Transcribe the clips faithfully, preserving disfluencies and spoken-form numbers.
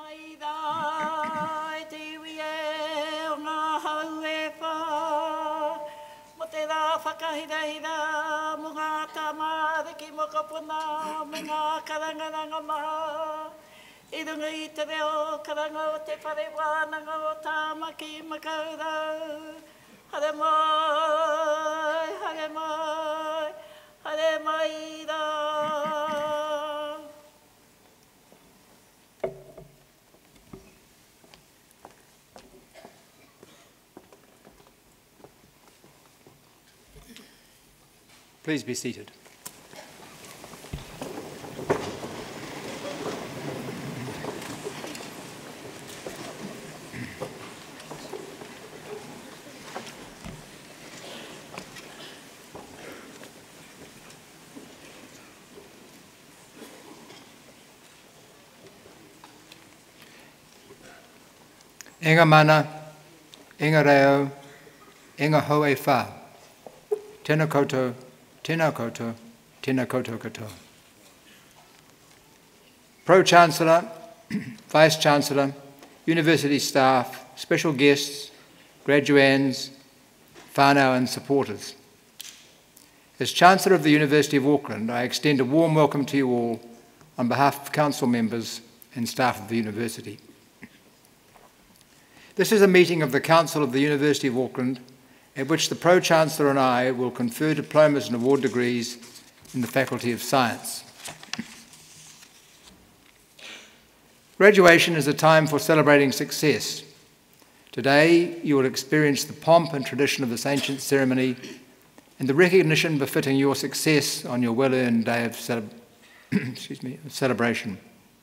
mai da e te iwi e o ngā hau e whā. Mo te rā whakahirahira mo ngā tamāre ki mokopuna me ngā karangaranga maha. I runga i te reo karanga o te whare wānanga o tāmaki makaurau. Hare mai, hare mai, hare mai rā. Please be seated. Enga mana, enga reo, enga ho e wha. Tēnā koutou, tēnā koutou, tēnā koutou katoa. Pro-Chancellor, Vice-Chancellor, University staff, special guests, graduands, whānau and supporters. As Chancellor of the University of Auckland, I extend a warm welcome to you all on behalf of Council members and staff of the University. This is a meeting of the Council of the University of Auckland at which the Pro-Chancellor and I will confer diplomas and award degrees in the Faculty of Science. Graduation is a time for celebrating success. Today you will experience the pomp and tradition of this ancient ceremony and the recognition befitting your success on your well-earned day of, cele excuse me, of celebration.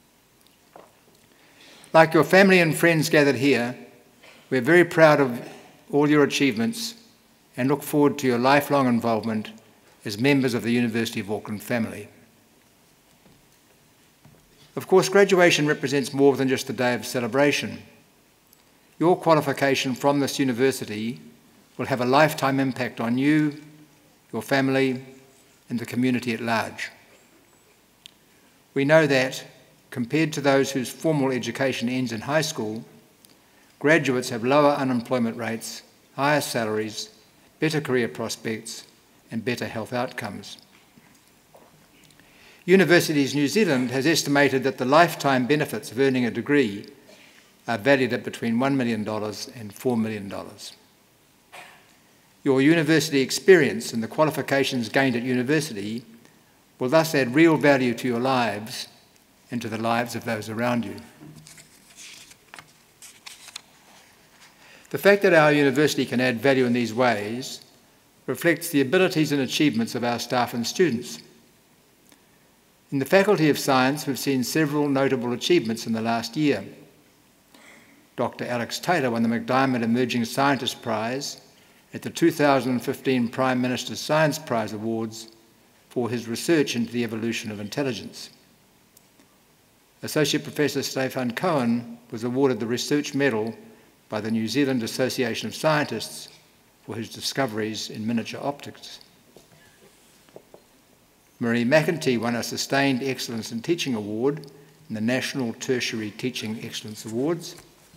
Like your family and friends gathered here, we are very proud of all your achievements and look forward to your lifelong involvement as members of the University of Auckland family. Of course, graduation represents more than just a day of celebration. Your qualification from this university will have a lifetime impact on you, your family, and the community at large. We know that, compared to those whose formal education ends in high school, graduates have lower unemployment rates, higher salaries, better career prospects, and better health outcomes. Universities New Zealand has estimated that the lifetime benefits of earning a degree are valued at between one million dollars and four million dollars. Your university experience and the qualifications gained at university will thus add real value to your lives and to the lives of those around you. The fact that our university can add value in these ways reflects the abilities and achievements of our staff and students. In the Faculty of Science, we've seen several notable achievements in the last year. Doctor Alex Taylor won the McDiarmid Emerging Scientist Prize at the two thousand fifteen Prime Minister's Science Prize Awards for his research into the evolution of intelligence. Associate Professor Stefan Cohen was awarded the Research Medal by the New Zealand Association of Scientists for his discoveries in miniature optics. Marie McEntee won a Sustained Excellence in Teaching Award in the National Tertiary Teaching Excellence Awards.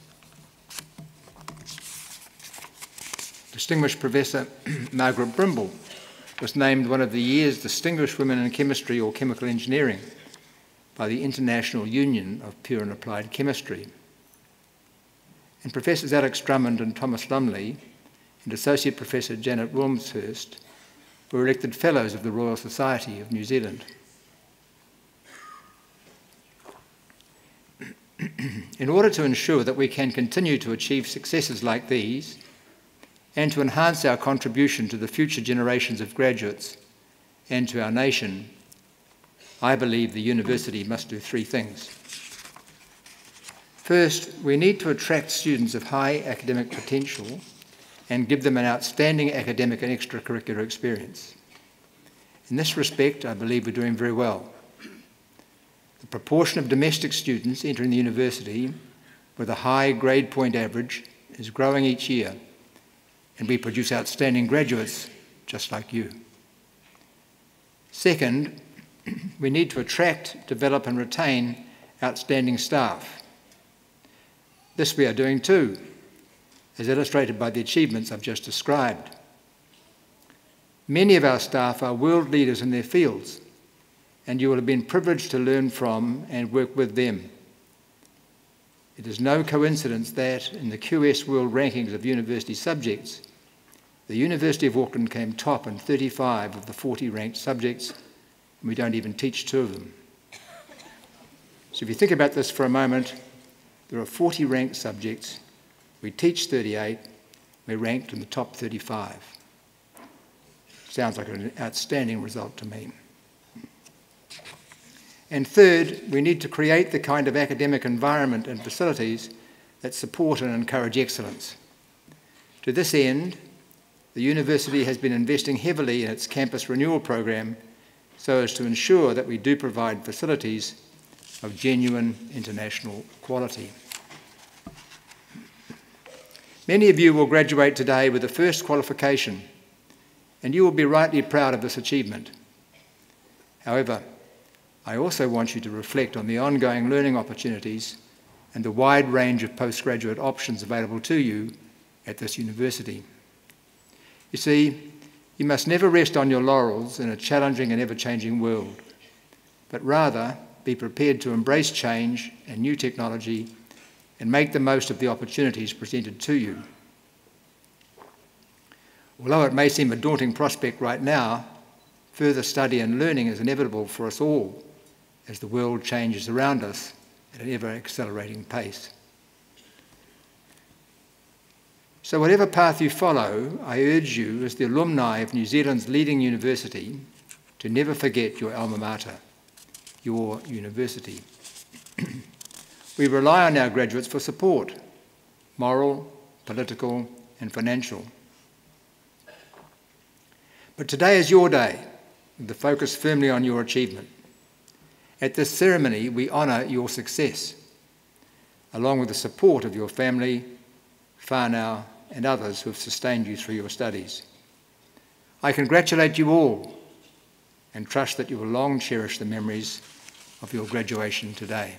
Distinguished Professor Margaret Brimble was named one of the year's Distinguished Women in Chemistry or Chemical Engineering by the International Union of Pure and Applied Chemistry. And Professors Alex Drummond and Thomas Lumley and Associate Professor Janet Wilmshurst were elected Fellows of the Royal Society of New Zealand. In order to ensure that we can continue to achieve successes like these and to enhance our contribution to the future generations of graduates and to our nation, I believe the university must do three things. First, we need to attract students of high academic potential and give them an outstanding academic and extracurricular experience. In this respect, I believe we're doing very well. The proportion of domestic students entering the university with a high grade point average is growing each year, and we produce outstanding graduates just like you. Second, we need to attract, develop and retain outstanding staff. This we are doing too, as illustrated by the achievements I've just described. Many of our staff are world leaders in their fields, and you will have been privileged to learn from and work with them. It is no coincidence that, in the Q S World Rankings of University Subjects, the University of Auckland came top in thirty-five of the forty ranked subjects, and we don't even teach two of them. So if you think about this for a moment, there are forty ranked subjects, we teach thirty-eight, we're ranked in the top thirty-five. Sounds like an outstanding result to me. And third, we need to create the kind of academic environment and facilities that support and encourage excellence. To this end, the university has been investing heavily in its campus renewal program so as to ensure that we do provide facilities of genuine international quality. Many of you will graduate today with the first qualification, and you will be rightly proud of this achievement. However, I also want you to reflect on the ongoing learning opportunities and the wide range of postgraduate options available to you at this university. You see, you must never rest on your laurels in a challenging and ever-changing world, but rather be prepared to embrace change and new technology and make the most of the opportunities presented to you. Although it may seem a daunting prospect right now, further study and learning is inevitable for us all as the world changes around us at an ever-accelerating pace. So whatever path you follow, I urge you as the alumni of New Zealand's leading university to never forget your alma mater, your university. We rely on our graduates for support, moral, political, and financial. But today is your day, with the focus firmly on your achievement. At this ceremony, we honour your success, along with the support of your family, whānau, and others who have sustained you through your studies. I congratulate you all and trust that you will long cherish the memories of your graduation today.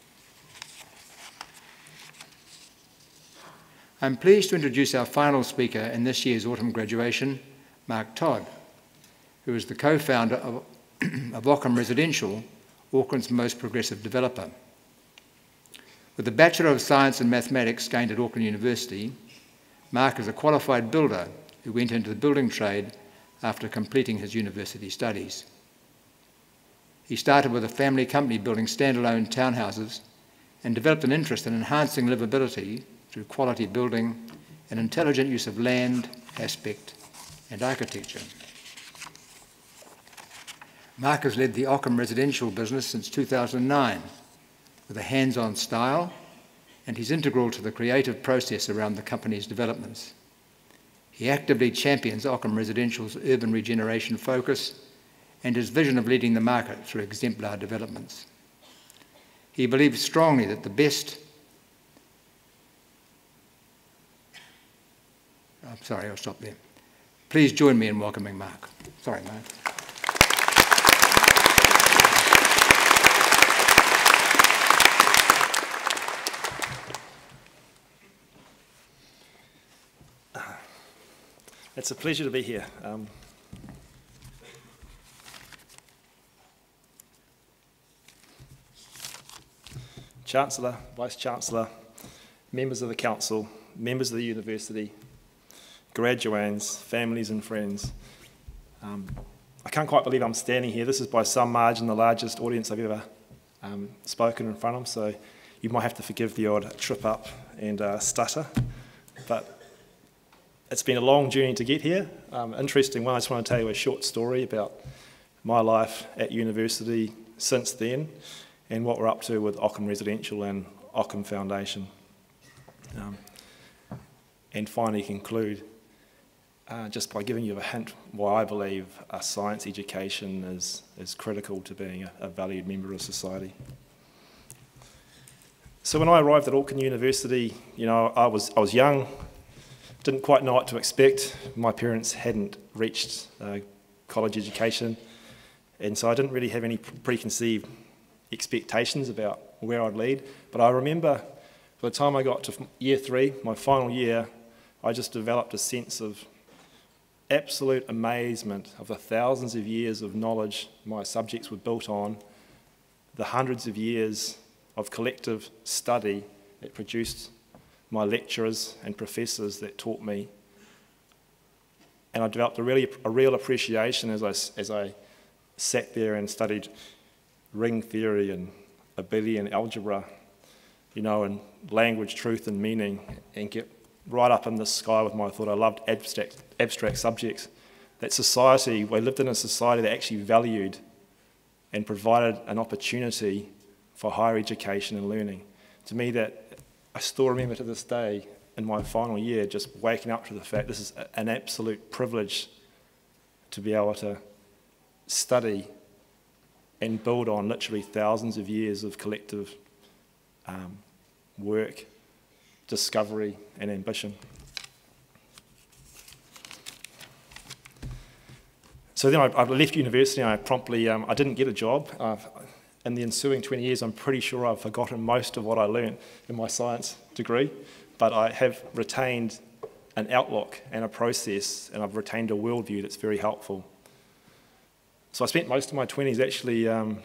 I'm pleased to introduce our final speaker in this year's autumn graduation, Mark Todd, who is the co-founder of, of Auckland Residential, Auckland's most progressive developer. With a Bachelor of Science in Mathematics gained at Auckland University, Mark is a qualified builder who went into the building trade after completing his university studies. He started with a family company building standalone townhouses and developed an interest in enhancing livability through quality building and intelligent use of land, aspect, and architecture. Mark has led the Auckland residential business since two thousand nine with a hands-on style, and he's integral to the creative process around the company's developments. He actively champions Auckland Residential's urban regeneration focus and his vision of leading the market through exemplar developments. He believes strongly that the best... I'm sorry, I'll stop there. Please join me in welcoming Mark. Sorry, Mark. It's a pleasure to be here. Um, Chancellor, Vice-Chancellor, members of the Council, members of the University, graduands, families and friends. Um, I can't quite believe I'm standing here. This is by some margin the largest audience I've ever um, spoken in front of, so you might have to forgive the odd trip up and uh, stutter. But it's been a long journey to get here. Um, interesting one, I just want to tell you a short story about my life at university since then and what we're up to with Auckland Residential and Auckland Foundation. Um, and finally conclude uh, just by giving you a hint why I believe a science education is, is critical to being a, a valued member of society. So when I arrived at Auckland University, you know, I was, I was young, didn't quite know what to expect. My parents hadn't reached uh, college education, and so I didn't really have any preconceived expectations about where I'd lead. But I remember by the time I got to year three, my final year, I just developed a sense of absolute amazement of the thousands of years of knowledge my subjects were built on, the hundreds of years of collective study that produced my lecturers and professors that taught me. And I developed a really a real appreciation as I, as I sat there and studied ring theory and abelian algebra, you know, and language, truth and meaning, and get right up in the sky with my thought. I loved abstract, abstract subjects. That society, we lived in a society that actually valued and provided an opportunity for higher education and learning. To me, that I still remember to this day, in my final year, just waking up to the fact this is an absolute privilege to be able to study and build on literally thousands of years of collective um, work, discovery and ambition. So then I, I left university and I promptly, um, I didn't get a job. Uh, in the ensuing twenty years, I'm pretty sure I've forgotten most of what I learned in my science degree, but I have retained an outlook and a process, and I've retained a worldview that's very helpful. So I spent most of my twenties actually um,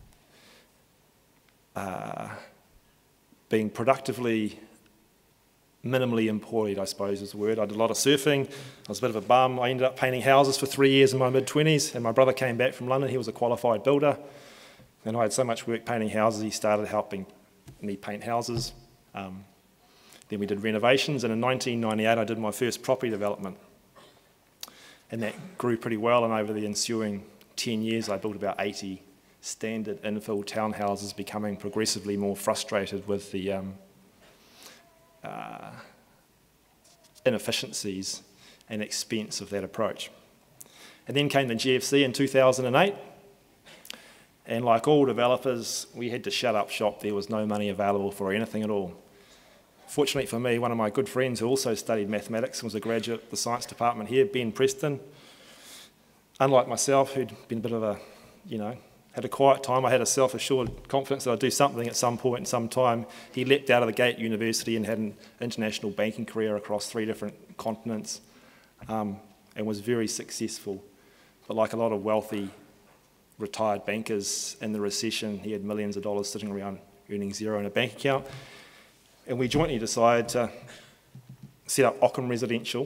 uh, being productively, minimally employed, I suppose is the word. I did a lot of surfing. I was a bit of a bum. I ended up painting houses for three years in my mid-twenties, and my brother came back from London. He was a qualified builder, and I had so much work painting houses, he started helping me paint houses. Um, then we did renovations, and in nineteen ninety-eight I did my first property development. And that grew pretty well, and over the ensuing ten years I built about eighty standard infill townhouses, becoming progressively more frustrated with the um, uh, inefficiencies and expense of that approach. And then came the G F C in two thousand eight, and like all developers, we had to shut up shop. There was no money available for anything at all. Fortunately for me, one of my good friends who also studied mathematics and was a graduate at the science department here, Ben Preston, unlike myself, who'd been a bit of a, you know, had a quiet time, I had a self-assured confidence that I'd do something at some point in some time. He leapt out of the gate at university and had an international banking career across three different continents, um, and was very successful. But like a lot of wealthy retired bankers in the recession, he had millions of dollars sitting around earning zero in a bank account. And we jointly decided to set up Auckland Residential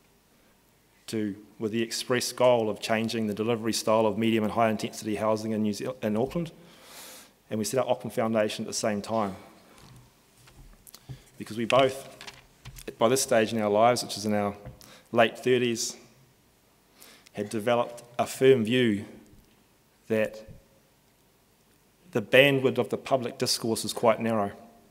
to, with the express goal of changing the delivery style of medium and high intensity housing in, New Zealand, in Auckland. And we set up Auckland Foundation at the same time. Because we both, by this stage in our lives, which is in our late thirties, had developed a firm view that the bandwidth of the public discourse is quite narrow.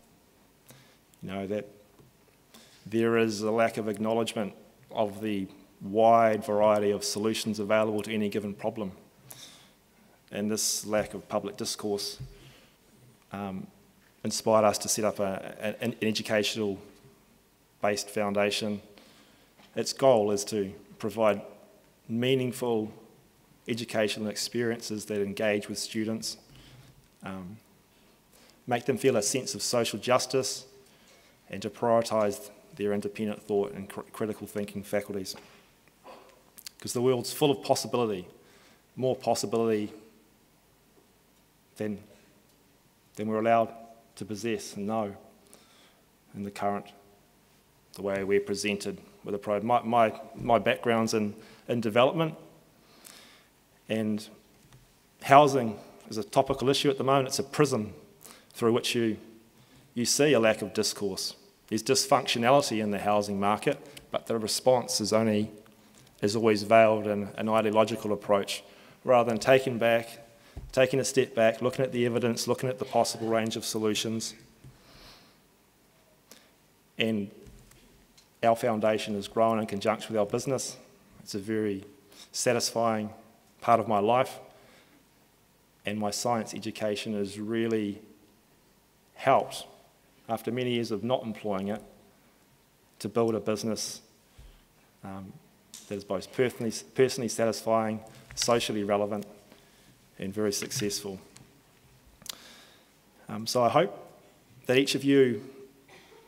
You know, that there is a lack of acknowledgement of the wide variety of solutions available to any given problem. And this lack of public discourse um, inspired us to set up a, a, an educational-based foundation. Its goal is to provide meaningful educational experiences that engage with students, um, make them feel a sense of social justice, and to prioritise their independent thought and cr critical thinking faculties. Because the world's full of possibility, more possibility than, than we're allowed to possess and know in the current, the way we're presented with a pro. My, my, my background's in, in development, and housing is a topical issue at the moment. It's a prism through which you you see a lack of discourse. There's dysfunctionality in the housing market, but the response is only is always veiled in an ideological approach, rather than taking back, taking a step back, looking at the evidence, looking at the possible range of solutions. And our foundation has grown in conjunction with our business. It's a very satisfying part of my life, and my science education has really helped, after many years of not employing it, to build a business um, that is both personally, personally satisfying, socially relevant, and very successful. Um, so I hope that each of you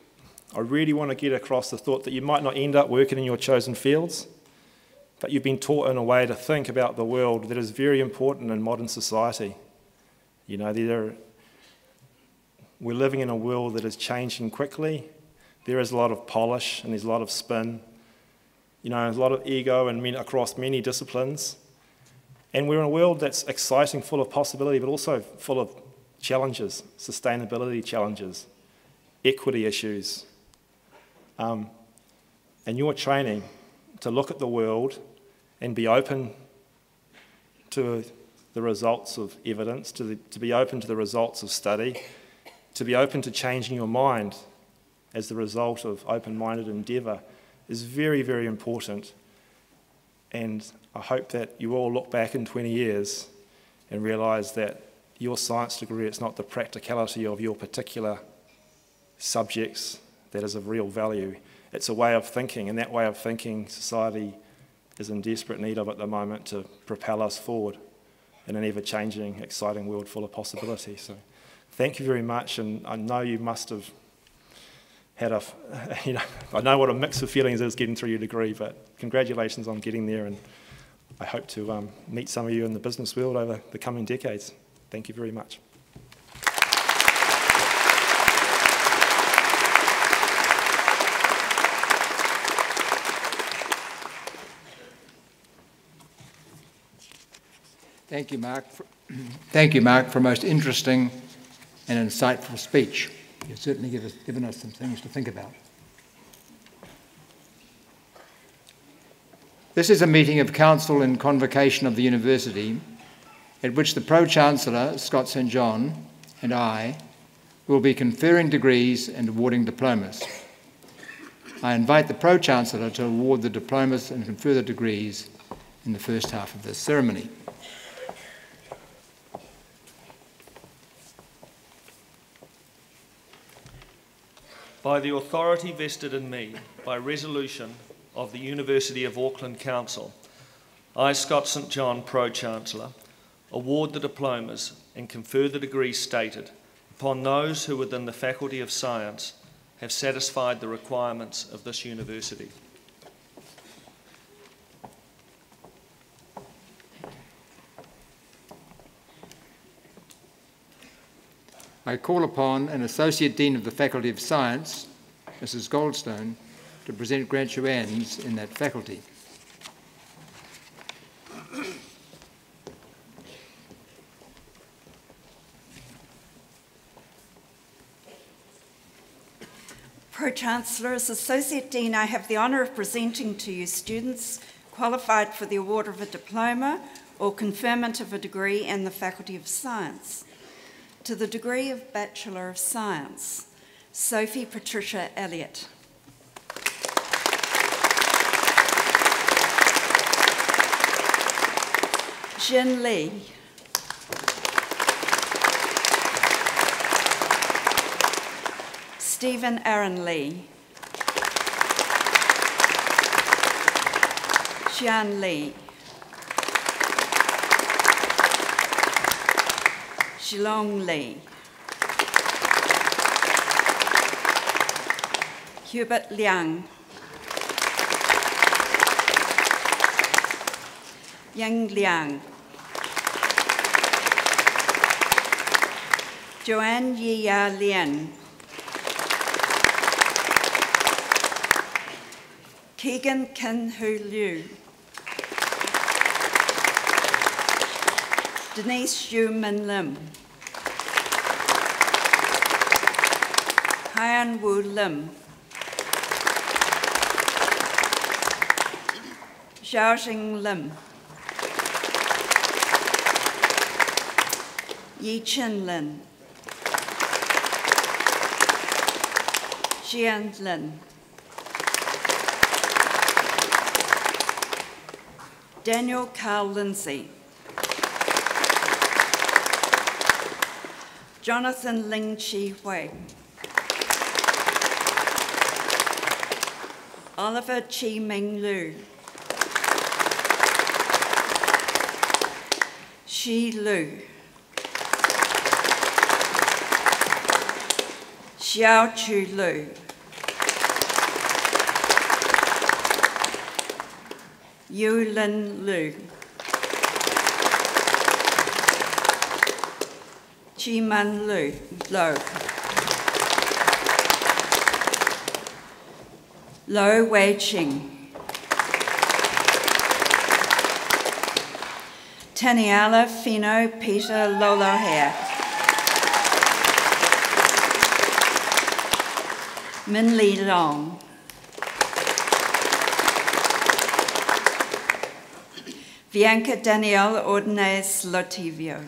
I really want to get across the thought that you might not end up working in your chosen fields, but you've been taught in a way to think about the world that is very important in modern society. You know, there, we're living in a world that is changing quickly. There is a lot of polish and there's a lot of spin. You know, there's a lot of ego and many, across many disciplines. And we're in a world that's exciting, full of possibility, but also full of challenges, sustainability challenges, equity issues. Um, and your training to look at the world and be open to the results of evidence, to, the, to be open to the results of study, to be open to changing your mind as the result of open-minded endeavour is very, very important. And I hope that you all look back in twenty years and realise that your science degree, it's not the practicality of your particular subjects that is of real value. It's a way of thinking, and that way of thinking society is in desperate need of at the moment to propel us forward in an ever-changing, exciting world full of possibility. So thank you very much, and I know you must have had a, you know, I know what a mix of feelings is getting through your degree, but congratulations on getting there, and I hope to um, meet some of you in the business world over the coming decades. Thank you very much. Thank you, Mark. For, thank you, Mark, for a most interesting and insightful speech. You've certainly give us, given us some things to think about. This is a meeting of Council and Convocation of the University at which the Pro-Chancellor, Scott Saint John, and I will be conferring degrees and awarding diplomas. I invite the Pro-Chancellor to award the diplomas and confer the degrees in the first half of this ceremony. By the authority vested in me by resolution of the University of Auckland Council, I, Scott Saint John, Pro-Chancellor, award the diplomas and confer the degrees stated upon those who within the Faculty of Science have satisfied the requirements of this university. I call upon an Associate Dean of the Faculty of Science, Missus Goldstone, to present graduands in that faculty. Pro-Chancellor, as Associate Dean, I have the honour of presenting to you students qualified for the award of a diploma or conferment of a degree in the Faculty of Science. To the degree of Bachelor of Science, Sophie Patricia Elliott. Jin Lee. Stephen Aaron Lee. Xian Lee. Shilong Lee. Hubert Liang. Yang Liang. Joanne Yi-Ya Lien. Keegan Kin Hu Liu. Denise Yu Min Lim. Hyan Wu Lim. Xiaoxing Lim. Yi Chin Lin. Xian Lin. Daniel Carl Lindsay. Jonathan Ling Chi Hui. Oliver Chi Ming Lu. Shi Lu. Xiao Chu Lu. Yu Lin Lu. Chi Man Lu, Lo. Lo Wei Ching. Taniala Fino Peter Lolohea. Min Li Long. Bianca Danielle Ordonez Lotivio.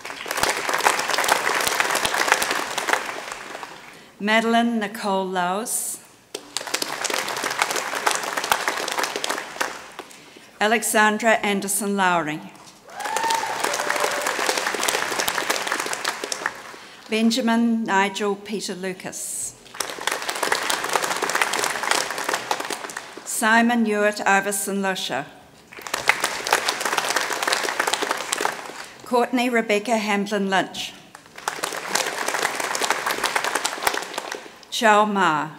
Madeline Nicole Laus. Alexandra Anderson Lowry. Benjamin Nigel Peter Lucas. Simon Hewitt Iverson Lusher. Courtney Rebecca Hamblin Lynch. Chow Ma.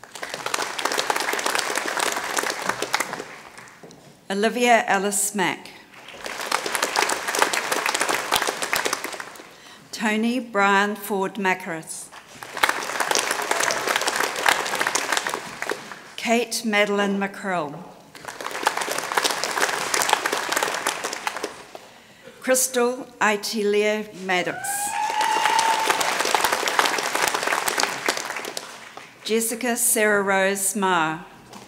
Olivia Ellis Mack. Tony Brian Ford Macaris. Kate Madeline McCrill. Crystal Itilia Maddox. Jessica Sarah Rose Ma.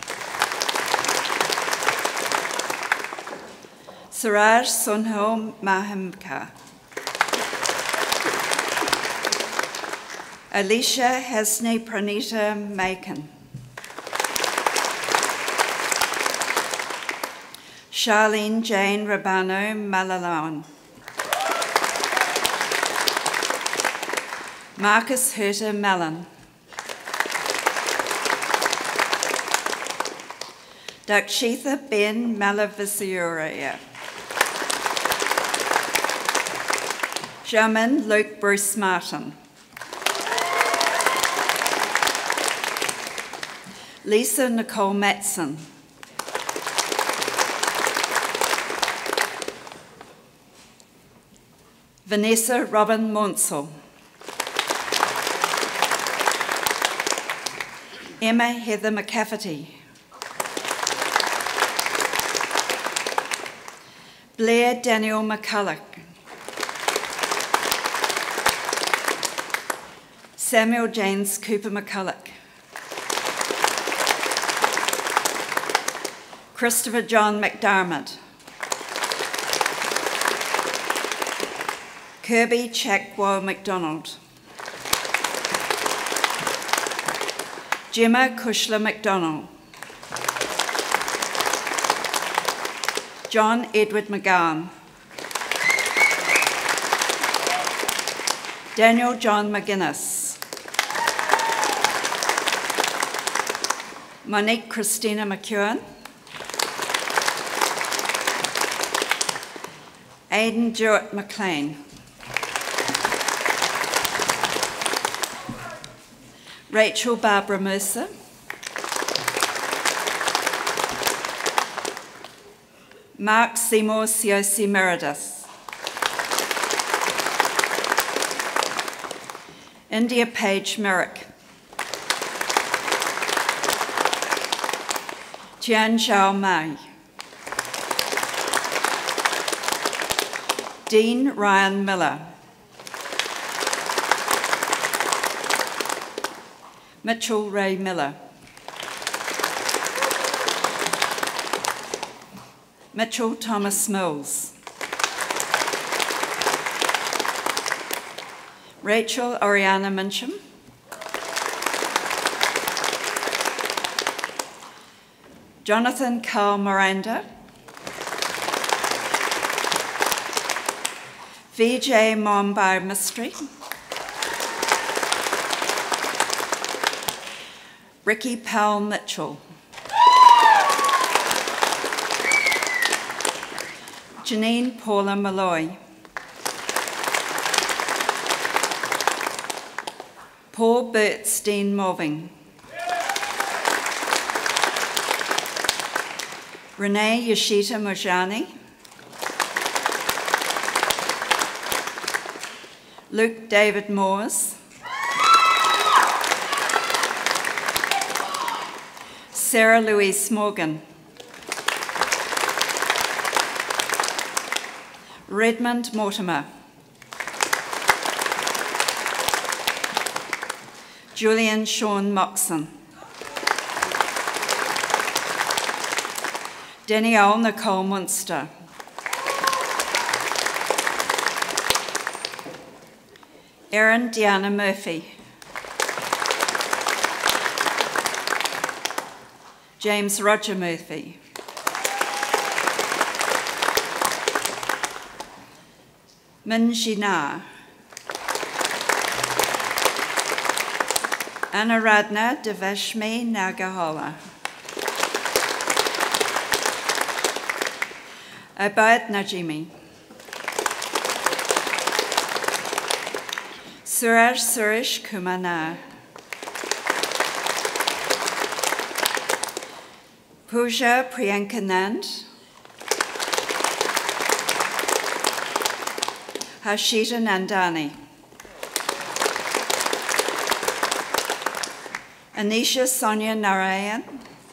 Suraj Sunhil Mahimka. Alicia Hasni Pranita Macon. Charlene Jane Rabano Malalawan. Marcus Herter Mellon. Dakshitha Ben Malavisuria. Jamin Luke Bruce Martin. Lisa Nicole Matson. Vanessa Robin Monsell. Emma Heather McCafferty. Blair Daniel McCulloch. Samuel James Cooper McCulloch. Christopher John McDermott. Kirby Chackwell McDonald. Gemma Kushler McDonald. John Edward McGowan. Daniel John McGuinness. Monique Christina McEwen. Aidan Jewett McLean. Rachel Barbara Mercer. Mark Seymour Siosi Meredith. India Page Merrick. Tian Zhao Mai. Dean Ryan Miller. Mitchell Ray Miller. Mitchell Thomas Mills. Rachel Oriana Mincham. Jonathan Carl Miranda. V J Mumbai Mystery. Ricky Powell Mitchell. Janine Paula Malloy. Paul Bert Steen Moving. Renee Yoshita Mojani, Luke David Moores, Sarah Louise Morgan, Redmond Mortimer, Julian Sean Moxon, Danielle Nicole Munster, Erin Deanna Murphy, James Roger Murphy, Min Jina, Anuradna Devashmi Nagahola, Abad Najimi, Suraj Suresh Kumana, Pooja Priyankanand, Harshita Nandani, Anisha Sonia Narayan,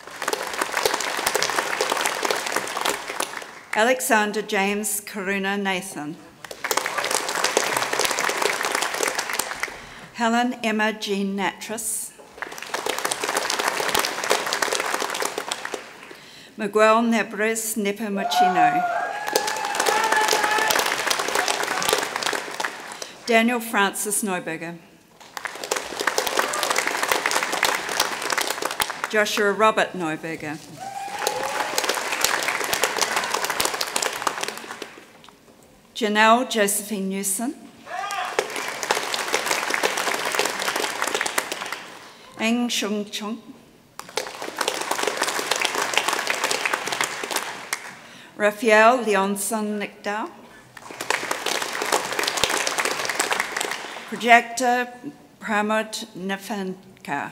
Alexander James Karuna Nathan, Helen Emma Jean Natras, Miguel Nebres Nepomuceno, Daniel Francis Neuberger, Joshua Robert Neuberger, Janelle Josephine Newson, Eng Shung Chung, Raphael Leonson Nickdow, Projector Pramod Nafanka,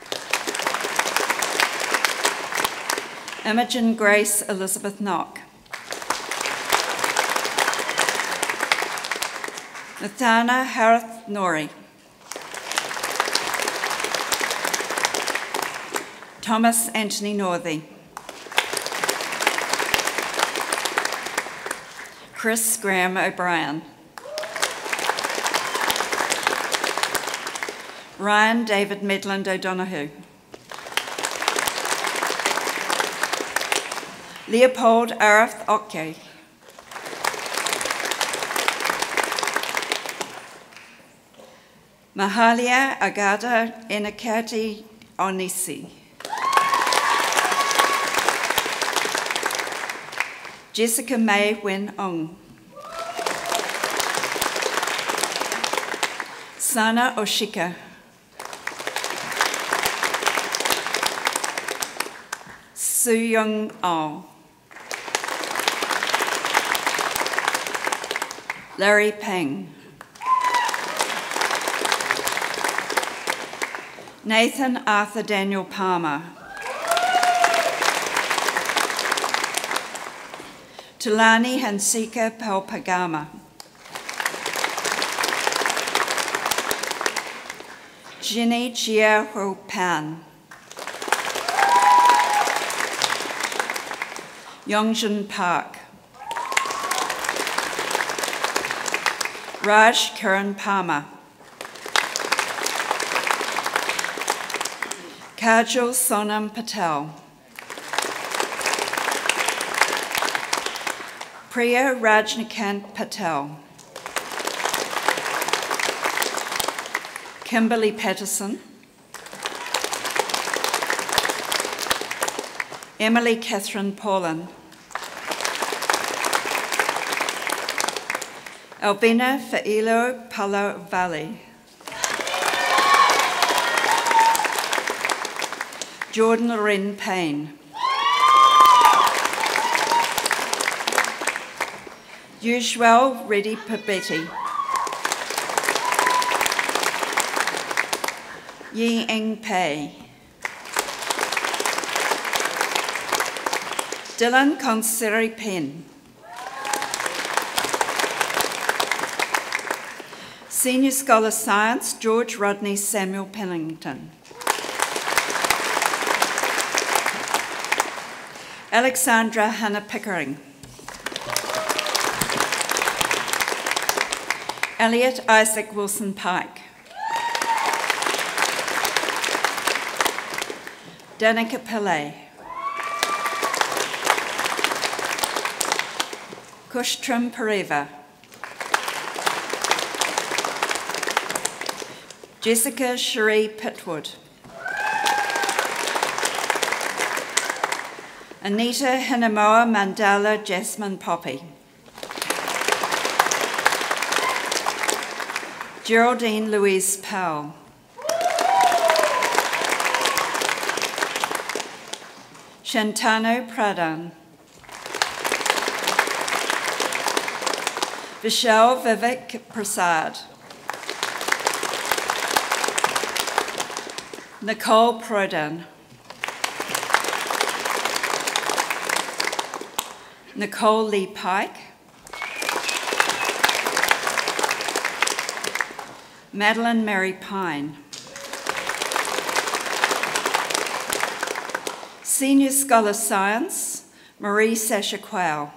Imogen Grace Elizabeth Knock, Nathana Harith Nori, Thomas Anthony Northey, Chris Graham O'Brien, Ryan David Medland O'Donoghue, Leopold Arif Oke, Mahalia Agada Enakati Onisi, Jessica May Wen Ong, Sana Oshika, Su Young Ao, Larry Peng, Nathan Arthur Daniel Palmer, Tulani Hansika Palpagama, Ginny Chia Ho Pan, Yongjin Park, Raj Kiran Palmer, Kajal Sonam Patel, Priya Rajnikant Patel, Kimberly Patterson, Emily Catherine Paulin, Albina Failo Palo Valley, Jordan Loren Payne, Usual Reddy Pabeti, Yi Eng Pei, Dylan Conseri Penn. Senior Scholar Science, George Rodney Samuel Pennington. Alexandra Hannah Pickering. Elliot Isaac Wilson Pike. Danica Pillay. Kushtrim Pareva. Jessica Cherie Pitwood. Anita Hinamoa Mandala Jasmine Poppy. Geraldine Louise Powell. Shantanu Pradhan. Vishal Vivek Prasad. Nicole Prodan. Nicole Lee Pike. Madeline Mary Pine. Senior Scholar Science, Marie Sasha Quao.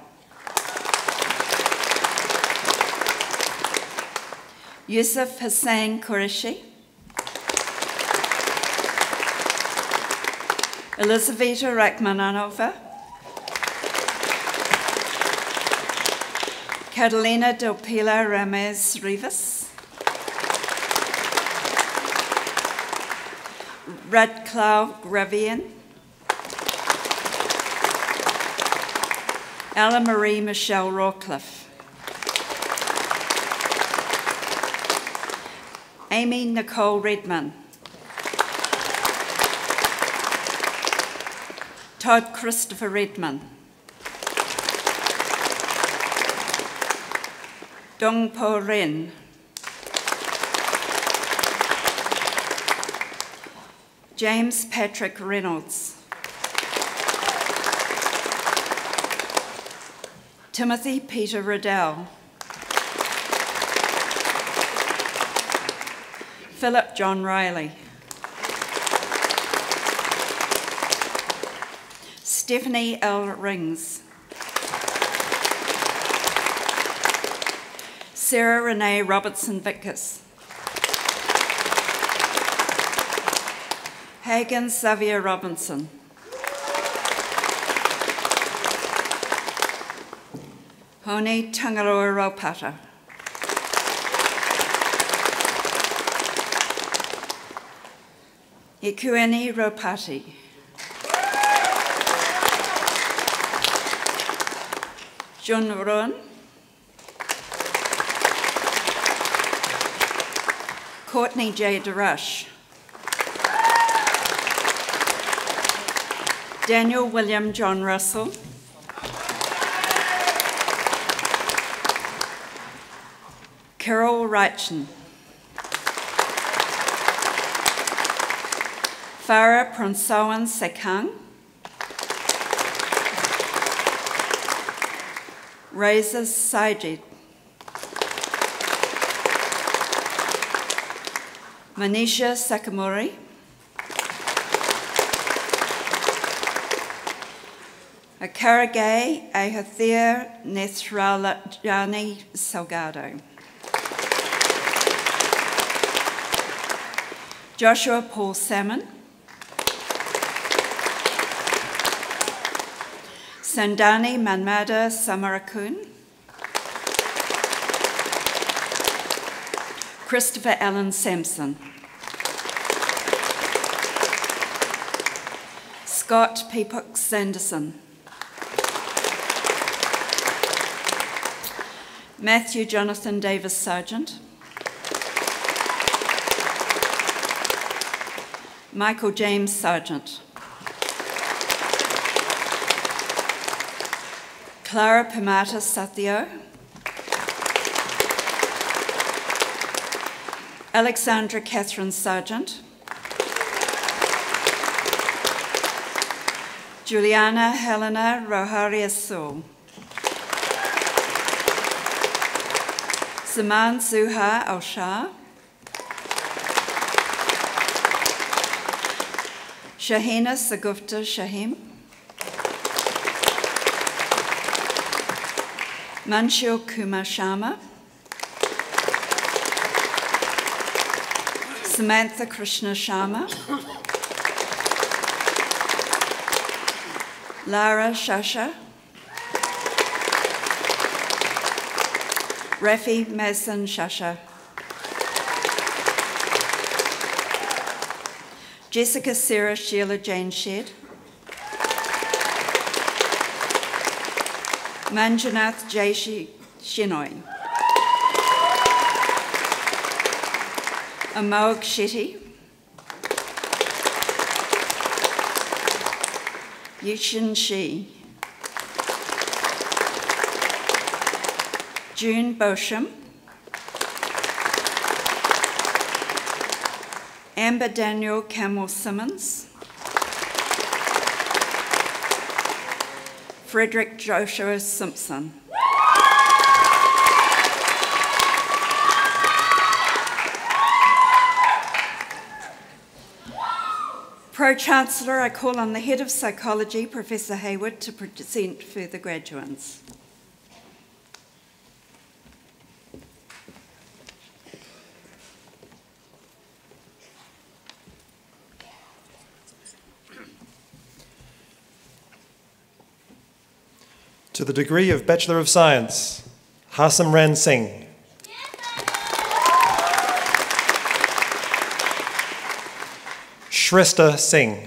Yusuf Hussain Qureshi. Elizaveta Rachmananova. Catalina Del Pilar Ramez Rivas. Radcliffe Gravian. Ella Marie Michelle Rawcliffe. Amy Nicole Redman. Todd Christopher Redman. Dong Po Ren. James Patrick Reynolds. Timothy Peter Riddell. Philip John Riley. Stephanie L. Rings. Sarah Renee Robertson Vickers. Hagan Xavier Robinson. Honi Tangaroa Raupata. Ikueni Ropati. Jun Run. Courtney J. DeRush. Daniel William John Russell. Carol Reichen. Farah Pronsawan Sekang. Reza Sajid. Manisha Sakamori. Akaragay Ahathir Nethralajani Salgado. Joshua Paul Salmon. Sandani Manmada Samarakun. Christopher Allen Sampson. Scott Peacock Sanderson. Matthew Jonathan Davis Sargent. Michael James Sargent. Clara Pimata Sathio. Alexandra Catherine Sargent. Juliana Helena Roharia Sul. Zaman Suha Al-Shah. Shahina Sagufta Shahim. Manshul Kumar Sharma. Samantha Krishna Sharma. Lara Shasha. Rafi Mason Shasha. Jessica Sarah Sheila Jane Shed. Manjunath Jaishi Shenoy. Amog Shetty. Yushin Shi. June Bosham. Amber Daniel Camel Simmons. Frederick Joshua Simpson. Pro-Chancellor, I call on the Head of Psychology, Professor Hayward, to present further graduands. To the degree of Bachelor of Science, Hasam Ran Singh. Shrestha Singh.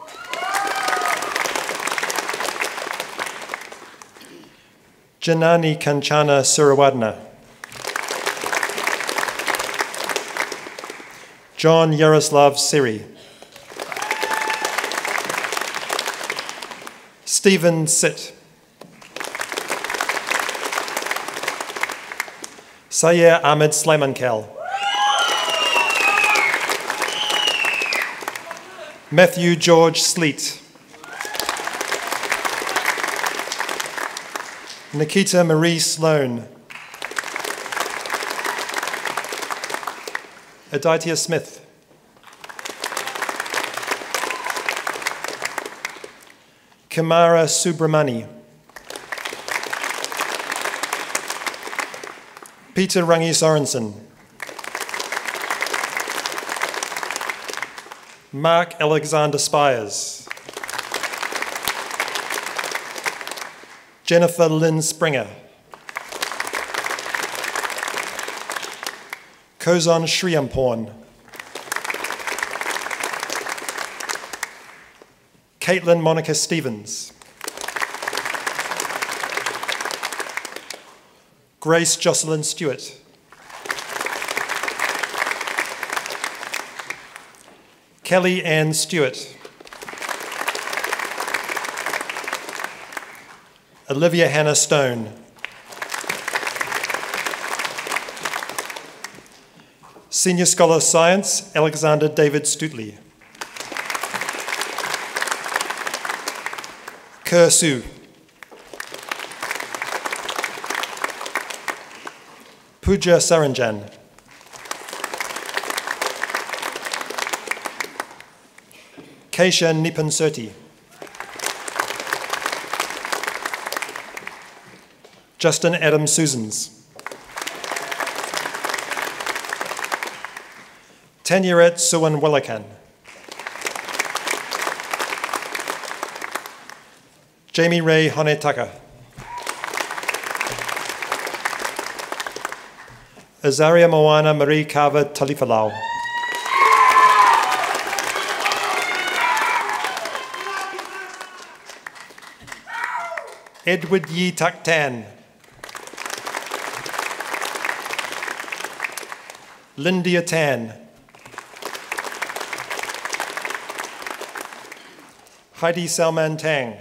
Janani Kanchana Surawadna. John Yaroslav Siri. Stephen Sitt. Sayer Ahmed Slaymankal. Matthew George Sleet. Nikita Marie Sloan. Aditya Smith. Kamara Subramani. Peter Rangi Sorensen. Mark Alexander Spires. Jennifer Lynn Springer. Kozon Sriamporn. Caitlin Monica Stevens. Grace Jocelyn Stewart. Kelly Ann Stewart. Olivia Hannah Stone. Senior Scholar of Science, Alexander David Stutley. Kerr Su. Pooja Saranjan. Keisha Nipansurti. Justin Adam Susans. Tanyaret Suwan Willakan. Jamie Ray Honetaka. Azaria Moana Marie Carver Talifalau. Edward Yi Tak Tan. Lindia Tan. Heidi Salman Tang.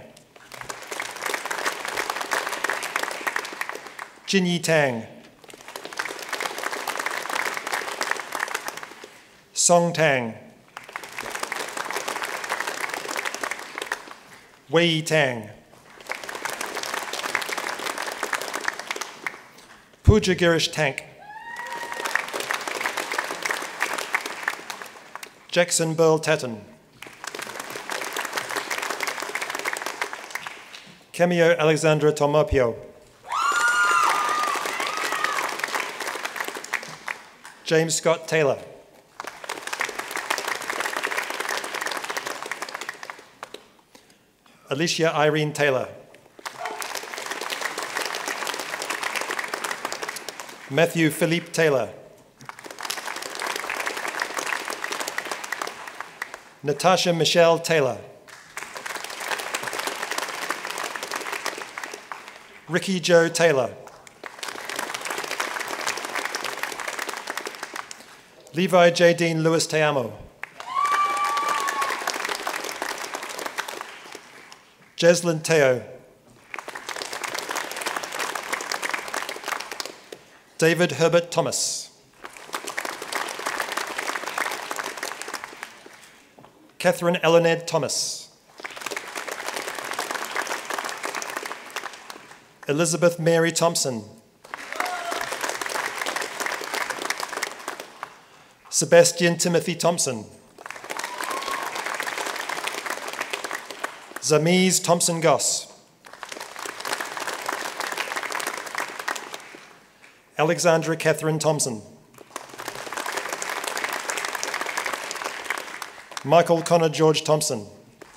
Jinyi Tang. Song Tang. Wei Tang. Pooja Girish Tank. Jackson Burl Tatton. Cameo Alexandra Tomopio. James Scott Taylor. Alicia Irene Taylor. Matthew Philippe Taylor. Natasha Michelle Taylor. Ricky Joe Taylor. Levi J. Dean Lewis Teamo. Jaslyn Teo. David Herbert Thomas. Catherine Ellened Thomas. Elizabeth Mary Thompson. Sebastian Timothy Thompson. Zamiz Thompson Goss. Alexandra Catherine Thompson. Michael Connor George Thompson.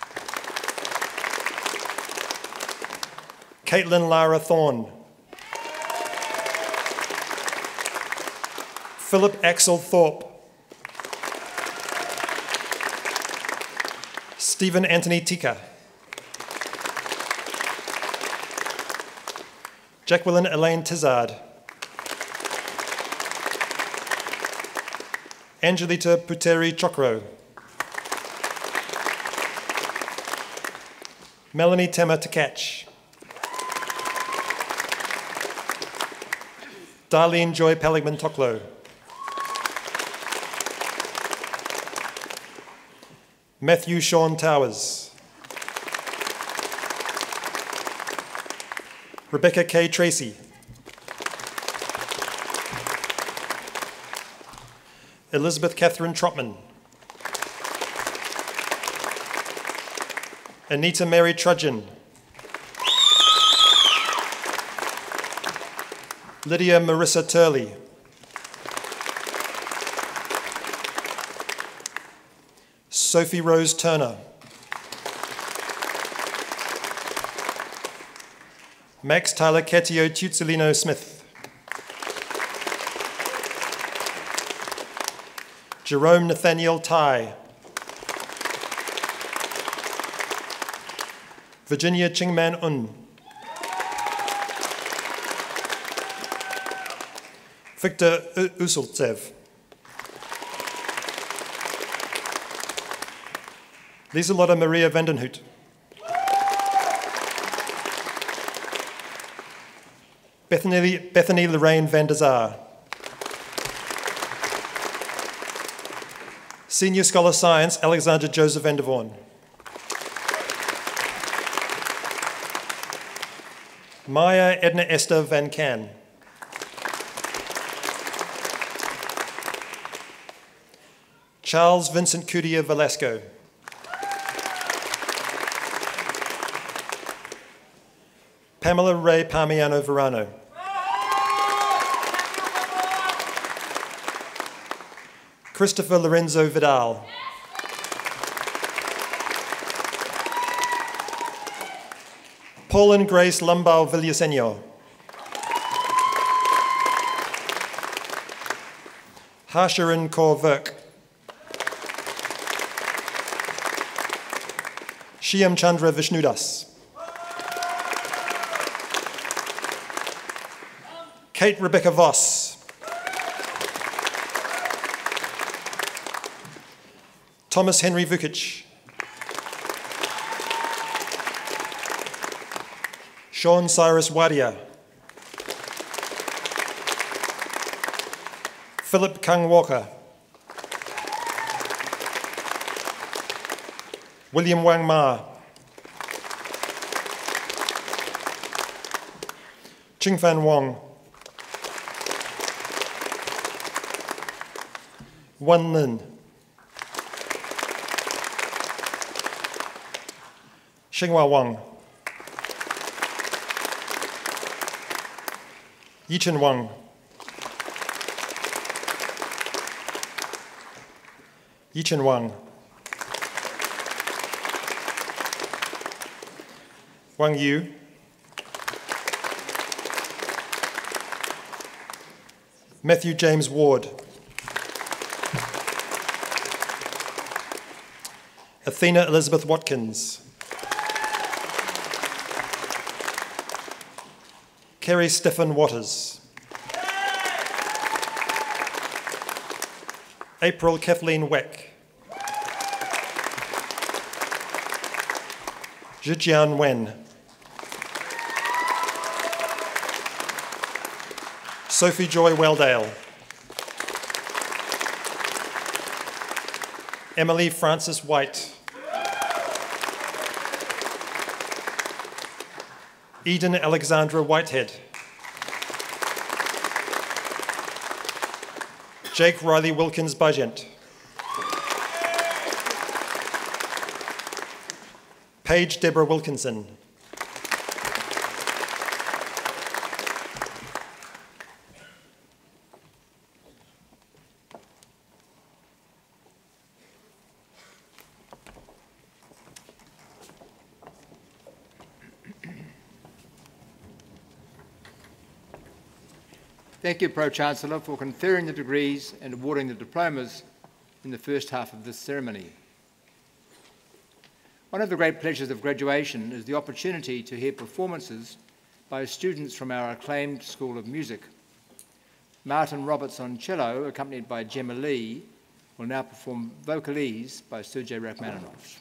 Caitlin Lara Thorne. Philip Axel Thorpe. Stephen Anthony Tika. Jacqueline Elaine Tizard. Angelita Puteri Chokro. Melanie Tema Takach. Darlene Joy Paligman Toklo. Matthew Sean Towers. Rebecca K. Tracy. Elizabeth Catherine Trotman. Anita Mary Trudgeon. Lydia Marissa Turley. Sophie Rose Turner. Max Tyler Ketio Tuzolino Smith. Jerome Nathaniel Tai. Virginia Chingman Un. Victor Usultsev. Lieselotte Maria Vandenhout. Bethany, Bethany Lorraine van der Zaar. Senior Scholar Science, Alexander Joseph van der Vorn. Maya Edna Esther van Can. Charles Vincent Cudia Velasco. Pamela Ray Parmiano Verano. Christopher Lorenzo Vidal. Paul and Grace Lumbao Villaseñor. Harsharan Kaur Virk. Shyam Chandra Vishnudas. Kate Rebecca Voss. Thomas Henry Vukic. Sean Cyrus Wadia. Philip Kung Walker. William Wang Ma. Ching Fan Wong. Wan Lin. Xinghua Wang. Yichen Wang. Yichen Wang. Wang Yu. Matthew James Ward. Athena Elizabeth Watkins. Kerry Stephen Waters. April Kathleen Weck. Zhijian Wen. Sophie Joy Welldale. Emily Frances White. Eden Alexandra Whitehead. Jake Riley Wilkins Bajent. Paige Deborah Wilkinson. Thank you, Pro-Chancellor, for conferring the degrees and awarding the diplomas in the first half of this ceremony. One of the great pleasures of graduation is the opportunity to hear performances by students from our acclaimed School of Music. Martin Roberts on cello, accompanied by Gemma Lee, will now perform Vocalese by Sergei Rachmaninoff.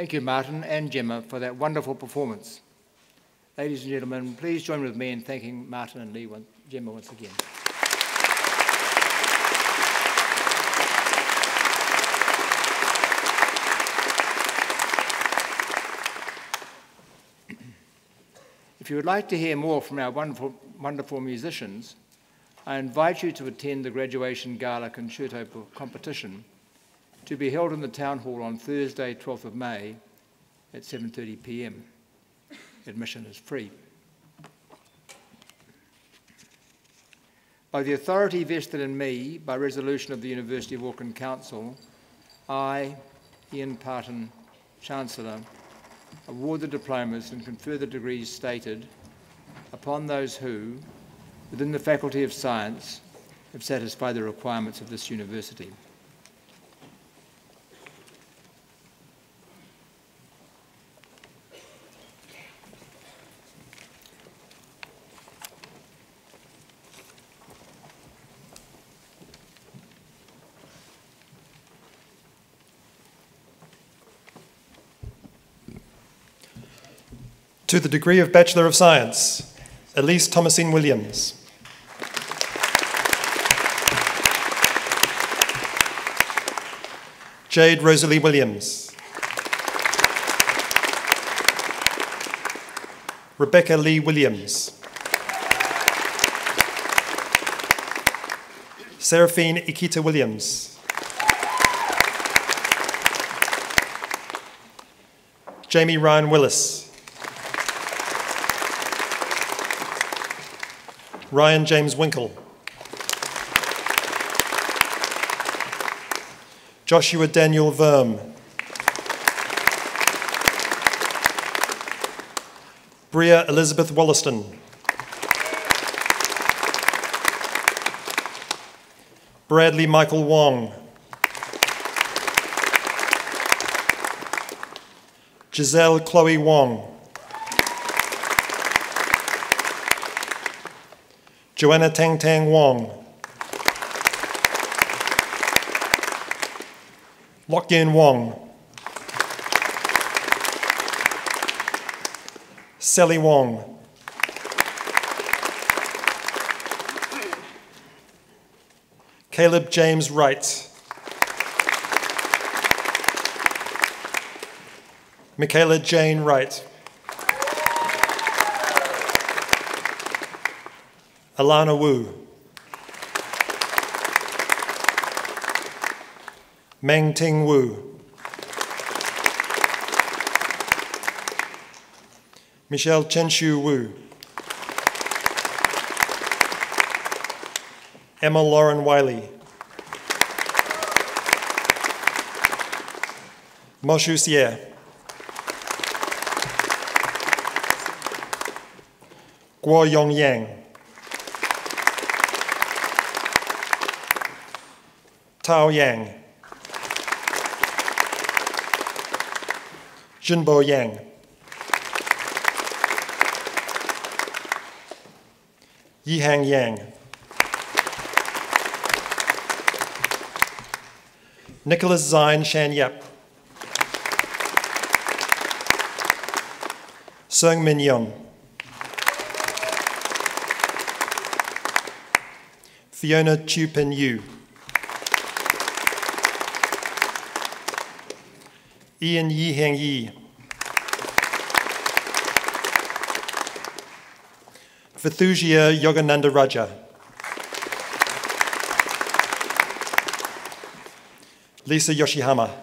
Thank you, Martin and Gemma, for that wonderful performance. Ladies and gentlemen, please join with me in thanking Martin and Lee, one, Gemma once again. If you would like to hear more from our wonderful, wonderful musicians, I invite you to attend the Graduation Gala Concerto competition to be held in the Town Hall on Thursday, twelfth of May at seven thirty p m. Admission is free. By the authority vested in me by resolution of the University of Auckland Council, I, Ian Parton, Chancellor, award the diplomas and confer the degrees stated upon those who, within the Faculty of Science, have satisfied the requirements of this university. To the degree of Bachelor of Science, Elise Thomasine Williams. Jade Rosalie Williams. Rebecca Lee Williams. Seraphine Ikita Williams. Jamie Ryan Willis. Ryan James Winkle. Joshua Daniel Verm. Bria Elizabeth Wollaston. Bradley Michael Wong. Giselle Chloe Wong. Joanna Tang Tang Wong. Lok Yen Wong. Sally Wong. Caleb James Wright. Michaela Jane Wright. Alana Wu. Meng Ting Wu. Michelle Chenshu Wu. Emma Lauren Wiley. Moshu Sier. Guo Yong Yang. Tao Yang. Junbo Yang. Yihang Yang. Nicholas Zine Shan Yap. Seung Min Young. Fiona Chu Pin Yu. Ian Yi Heng Yi. Vithusia Yogananda Raja. Lisa Yoshihama.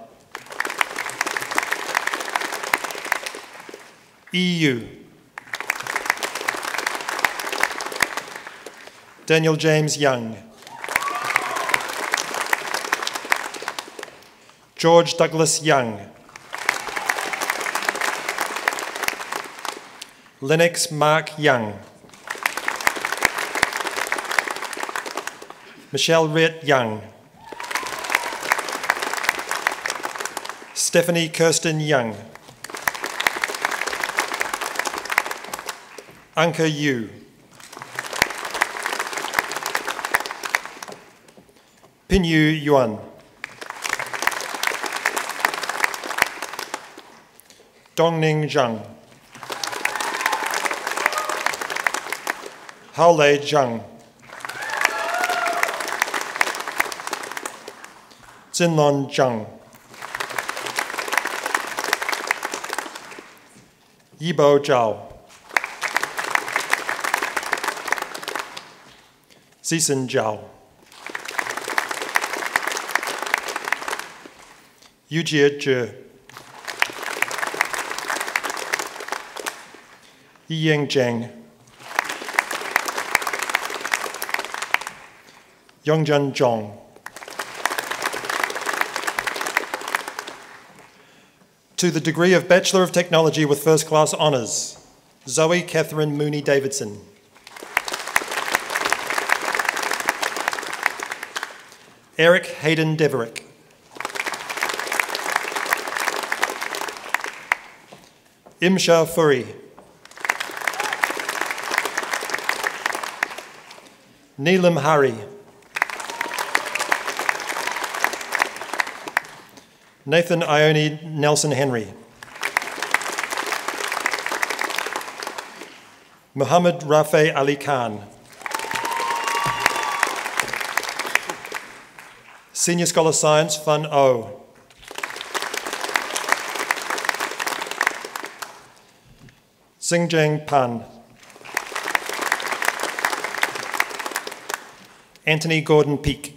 E U. Daniel James Young. George Douglas Young. Lennox Mark Young. Michelle Rhett Young. Stephanie Kirsten Young. Anka Yu. Pinyu Yuan. Dongning Zhang. Haolei Zhang. Zinlon Zhang. Yibo Zhao. Zisin Zhao. Yujie Zhe. Yiying Zheng. Yongzhen Zhong. To the degree of Bachelor of Technology with First Class Honours, Zoe Catherine Mooney Davidson. Eric Hayden Deverick. Imsha Furi. Neelam Hari. Nathan Ione Nelson Henry. Muhammad Rafe Ali Khan. Senior Scholar Science, Fun O. Xinjiang Pan. Anthony Gordon Peake.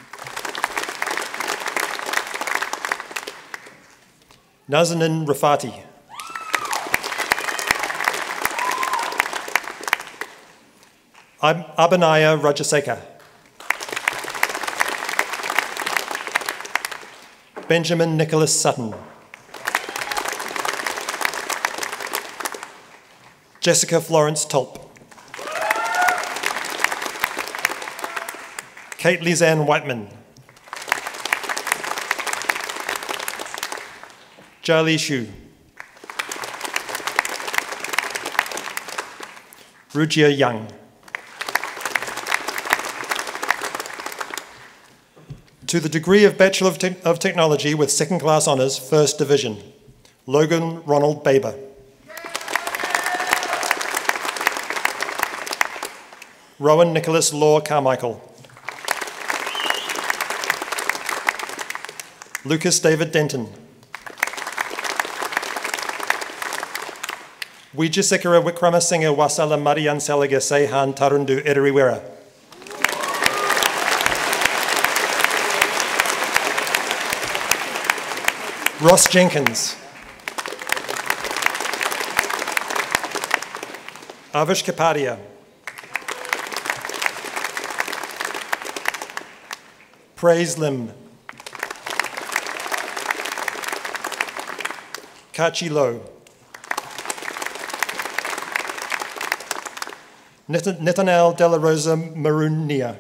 Nazanin Rafati. Ab- Abanaya Rajaseka. Benjamin Nicholas Sutton. Jessica Florence Tulp. Kate Lizanne Whiteman. Jali Shu. Rujia Young. To the degree of Bachelor of, Te- of Technology with Second Class Honours, First Division, Logan Ronald Baber. Rowan Nicholas Law Carmichael. Lucas David Denton. Wijasekara Wikramasinghe Wasala Marian Salaga Sehan Tarundu Ederiwera. Ross Jenkins. Avish Kapadia. Praise Lim. Kachi Low. Net- Netanel De La Rosa Marunia.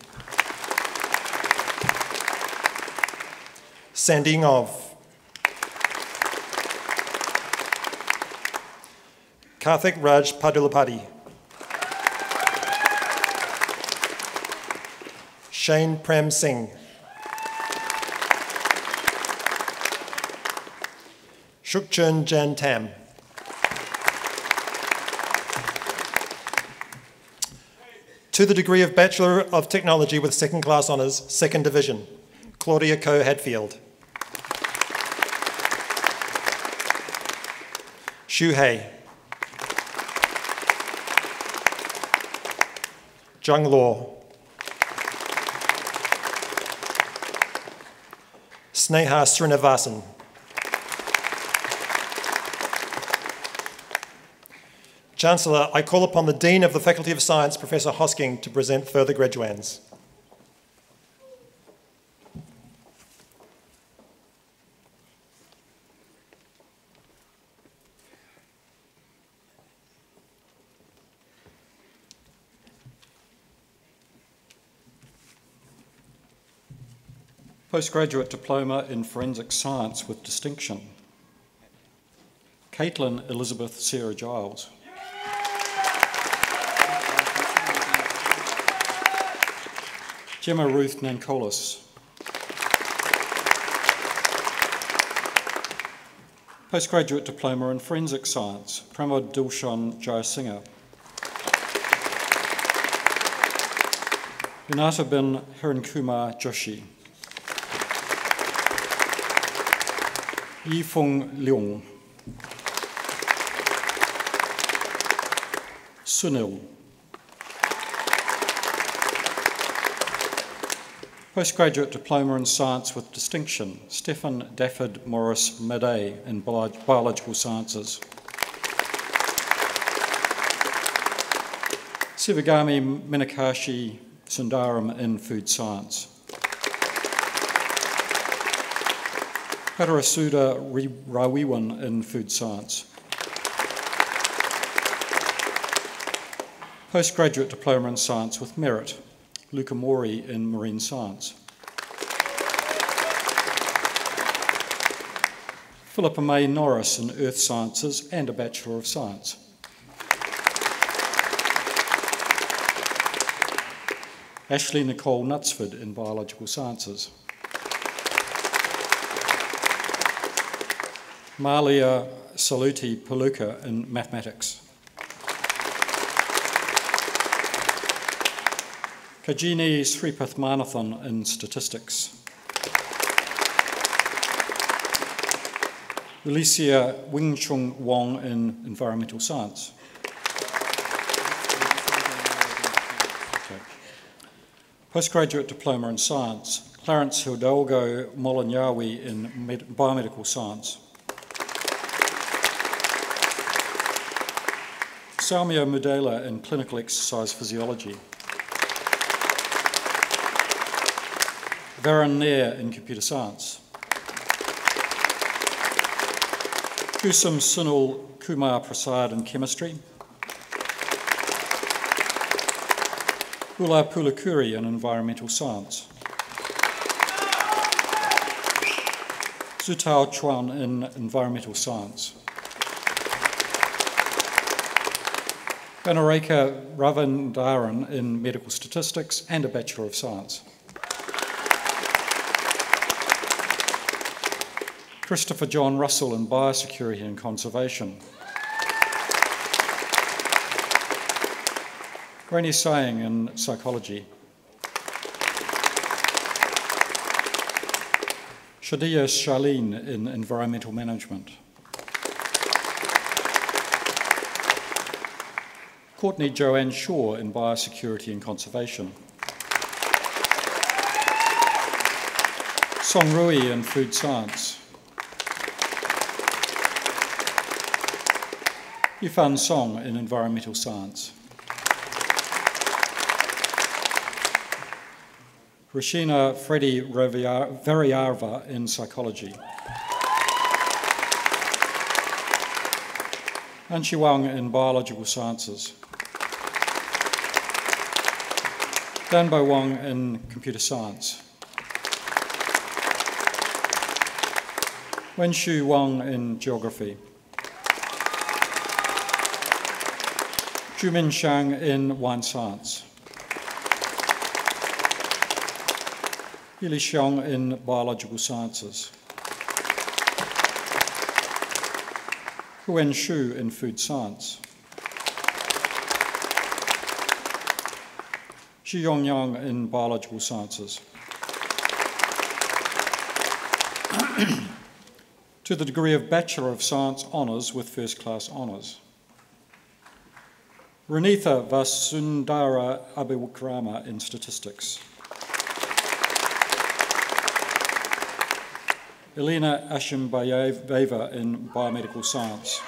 Sandy Ngov. Karthik Raj Padulapadi. Shane Prem Singh. Shukchern Jan Tam. To the degree of Bachelor of Technology with Second Class Honours, Second Division, Claudia Coe Hadfield. Shu Hei. Zhang Luo. Sneha Srinivasan. Chancellor, I call upon the Dean of the Faculty of Science, Professor Hosking, to present further graduands. Postgraduate Diploma in Forensic Science with distinction. Caitlin Elizabeth Sarah Giles. Gemma Ruth Nankolis. Postgraduate Diploma in Forensic Science, Pramod Dilshan Jayasinghe. Vinata bin Hirankumar Joshi. Yifeng Leung. Sunil. Postgraduate Diploma in Science with Distinction, Stephen Dafford Morris Madej in Bio- Biological Sciences. Sivagami Minakashi Sundaram in Food Science. Parasuda Rawiwan in Food Science. Postgraduate Diploma in Science with Merit, Luca Mori in Marine Science. Philippa May Norris in Earth Sciences and a Bachelor of Science. Ashley Nicole Knutsford in Biological Sciences. Malia Saluti Paluka in Mathematics. Kajini Sripathmanathan in Statistics. Alicia Wingchung Wong in Environmental Science. Okay. Postgraduate Diploma in Science, Clarence Hidalgo Molinyawi in Med- Biomedical Science. Saumya Mudela in Clinical Exercise Physiology. Varun Nair in Computer Science. Kusum Sunil Kumar Prasad in Chemistry. Ula Pulakuri in Environmental Science. Zutao Chuan in Environmental Science. Banareka Ravandaran in Medical Statistics and a Bachelor of Science. Christopher John Russell in Biosecurity and Conservation. Rainy Saying in Psychology. Shadia Charlene in Environmental Management. Courtney Joanne Shaw in Biosecurity and Conservation. Song Rui in Food Science. Yifan Song in Environmental Science. Rashina Freddy Variarva in Psychology. Anshi Wang in Biological Sciences. Danbo Wang in Computer Science. Wenshu Wang in Geography. Jumin Shang in Wine Science. Yili Xiong in Biological Sciences. Huan Shu in Food Science. Xi Yongyang in Biological Sciences. To the degree of Bachelor of Science Honours with First Class Honours. Renitha Vasundara Abiwikrama in Statistics. Elena Ashimbayeva in Biomedical Science.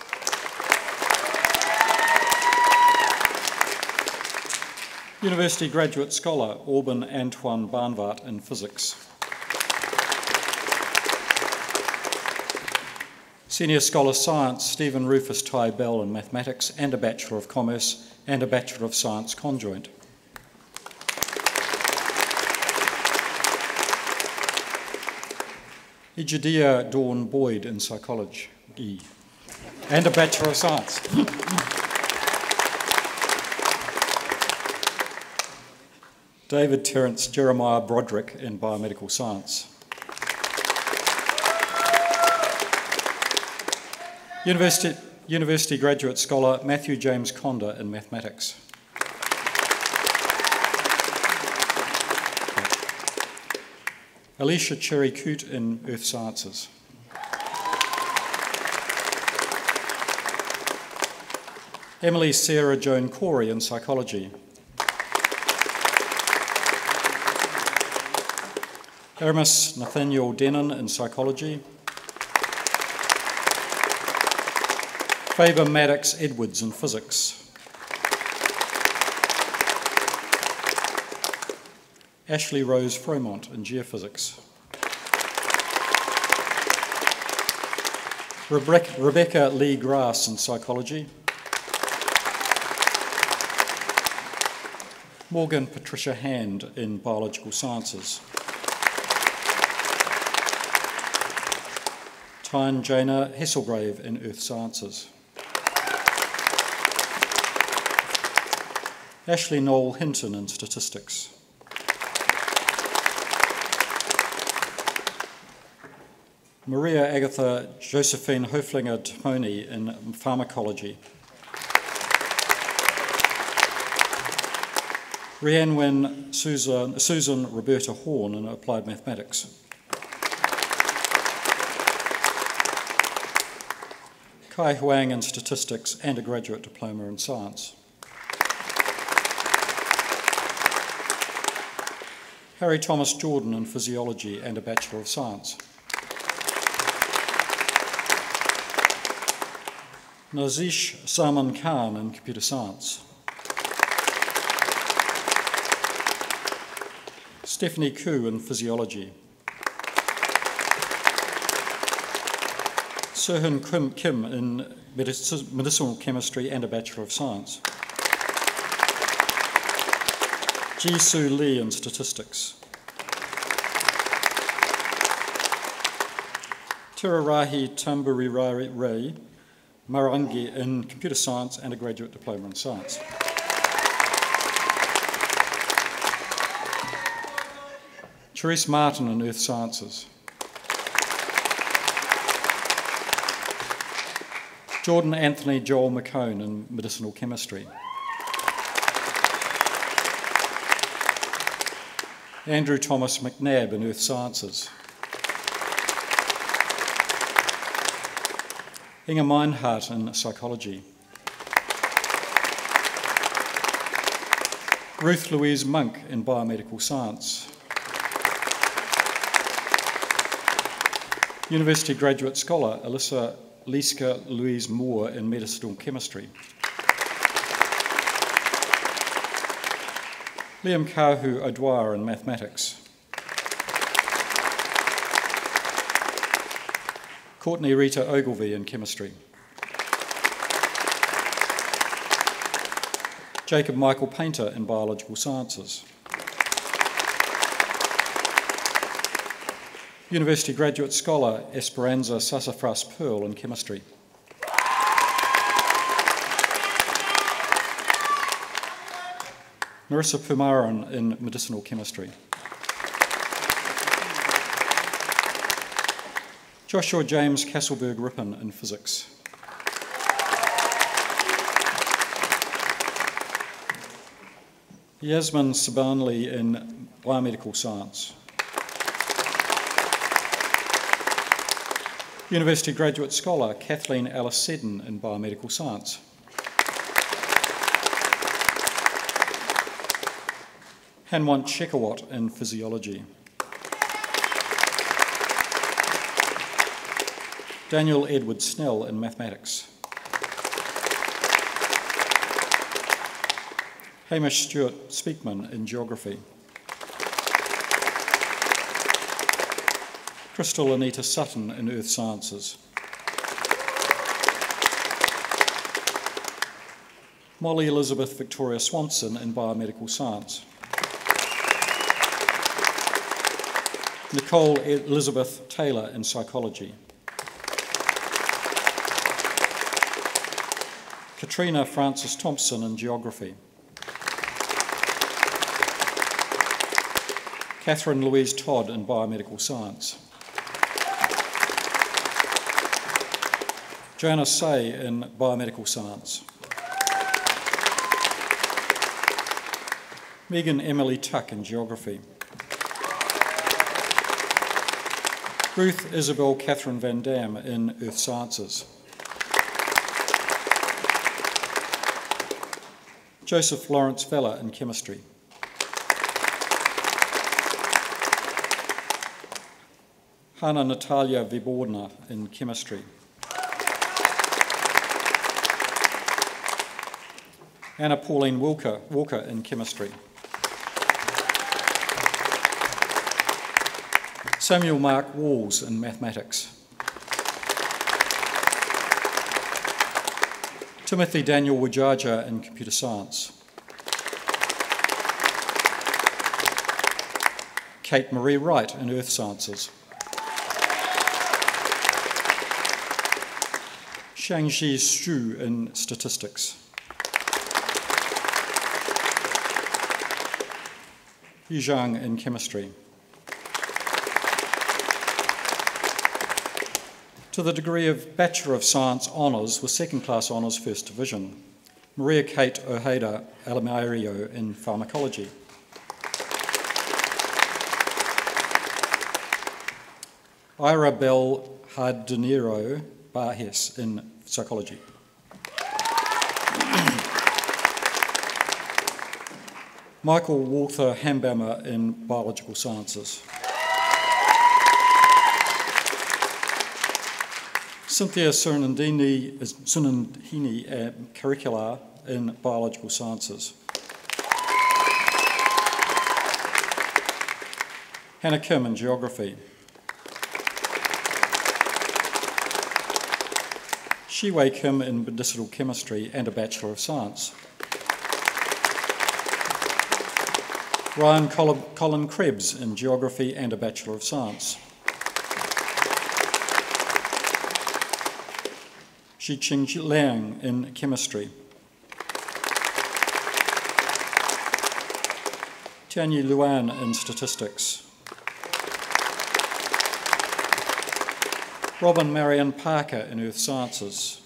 University Graduate Scholar Auburn Antoine Barnvart in Physics. Senior Scholar Science Stephen Rufus Ty Bell in Mathematics and a Bachelor of Commerce and a Bachelor of Science conjoint. Egidia Dawn Boyd in Psychology and a Bachelor of Science. David Terence Jeremiah Broderick in Biomedical Science. University, University Graduate Scholar Matthew James Conda in Mathematics. Alicia Cherry Coote in Earth Sciences. Emily Sarah Joan Corey in Psychology. Aramis Nathaniel Denon in Psychology. Faber Maddox Edwards in Physics. Ashley Rose Fremont in Geophysics. Rebecca, Rebecca Lee Grass in Psychology. Morgan Patricia Hand in Biological Sciences. Tyne Jana Hesselgrave in Earth Sciences. Ashley Noel Hinton in Statistics. Maria Agatha Josephine Hoflinger Tony in Pharmacology. Rhiannon Wen Susan, Susan Roberta Horn in Applied Mathematics. Kai Huang in Statistics and a Graduate Diploma in Science. Harry Thomas Jordan in Physiology and a Bachelor of Science. Nazish Salman Khan in Computer Science. Stephanie Koo in Physiology. Sirhan Kim, Kim in Medicinal Chemistry and a Bachelor of Science. Ji Soo Lee in Statistics. Tirarahi Tamburi Ray Marangi in Computer Science and a Graduate Diploma in Science. Therese Martin in Earth Sciences. Jordan Anthony Joel McCone in Medicinal Chemistry. Andrew Thomas McNabb in Earth Sciences. Inga Meinhardt in Psychology. Ruth Louise Monk in Biomedical Science. University Graduate Scholar Alyssa Liska Louise Moore in Medicinal Chemistry. Liam Kahu Odwar in Mathematics. Courtney Rita Ogilvie in Chemistry. Jacob Michael Painter in Biological Sciences. University Graduate Scholar Esperanza Sassafras Pearl in Chemistry. Marissa Pumaran in Medicinal Chemistry. Joshua James Castleberg Rippon in Physics. Yasmin Sabanli in Biomedical Science. University Graduate Scholar Kathleen Alice Seddon in Biomedical Science. Hanwant Shekawat in Physiology. Daniel Edward Snell in Mathematics. Hamish Stewart Speakman in Geography. Crystal Anita Sutton in Earth Sciences. Molly Elizabeth Victoria Swanson in Biomedical Science. Nicole Elizabeth Taylor in Psychology. Katrina Frances Thompson in Geography. Catherine Louise Todd in Biomedical Science. Joanna Say in Biomedical Science. Megan Emily Tuck in Geography. Ruth Isabel Catherine Van Dam in Earth Sciences. Joseph Lawrence Vella in Chemistry. Hanna Natalia Vibordna in Chemistry. Anna Pauline Walker, Walker in Chemistry. Samuel Mark Walls in Mathematics. Timothy Daniel Wajaja in Computer Science. Kate Marie Wright in Earth Sciences. Shangji Xu in Statistics. Yu Zhang in Chemistry. To the degree of Bachelor of Science Honours with Second Class Honours First Division, Maria Kate Ojeda Alamario in Pharmacology. Ira Bell Hardenero Barhes in Psychology. Michael Walther Hambammer in Biological Sciences. Cynthia Sunandini, Sunandini uh, Curricula in Biological Sciences. Hannah Kim in Geography. Shiwei Kim in Medicinal Chemistry and a Bachelor of Science. Ryan Colin, Colin Krebs in Geography and a Bachelor of Science. Xiqing Liang in Chemistry. Tianyi Luan in Statistics. Robin Marion Parker in Earth Sciences.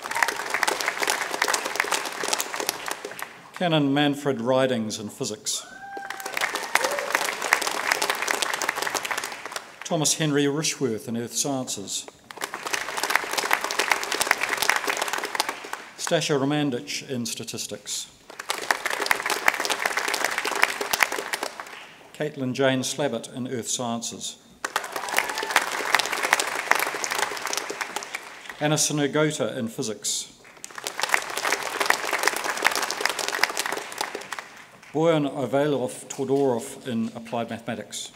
Canon Manfred Ridings in Physics. Thomas Henry Rushworth in Earth Sciences. Stasha Romandic in Statistics. Caitlin Jane Slabbert in Earth Sciences. Anna Sinogota in Physics. Boyan Ovalov Todorov in Applied Mathematics.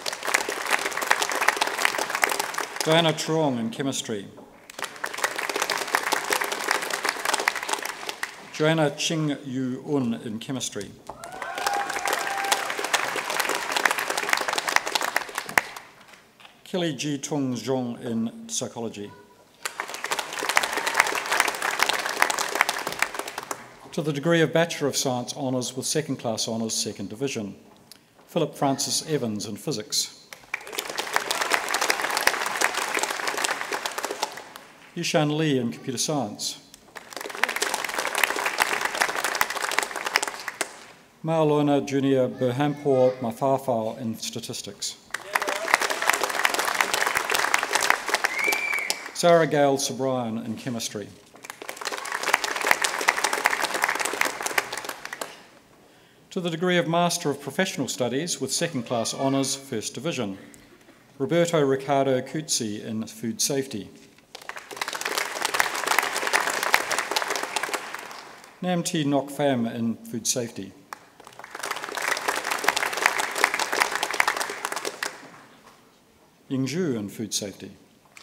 Diana Truong in Chemistry. Joanna Ching Yu Un in Chemistry. Kelly Ji Tung Zhong in Psychology. To the degree of Bachelor of Science Honours with Second Class Honours Second Division, Philip Francis Evans in Physics. Yishan Lee in Computer Science. Maulona Junior Berhampor Mafafao in Statistics. Sarah Gale Sobryan in Chemistry. To the degree of Master of Professional Studies with Second Class Honours First Division, Roberto Ricardo Cuzzi in Food Safety. Nam T. Nok Pham in Food Safety. Ying Zhu in Food Safety.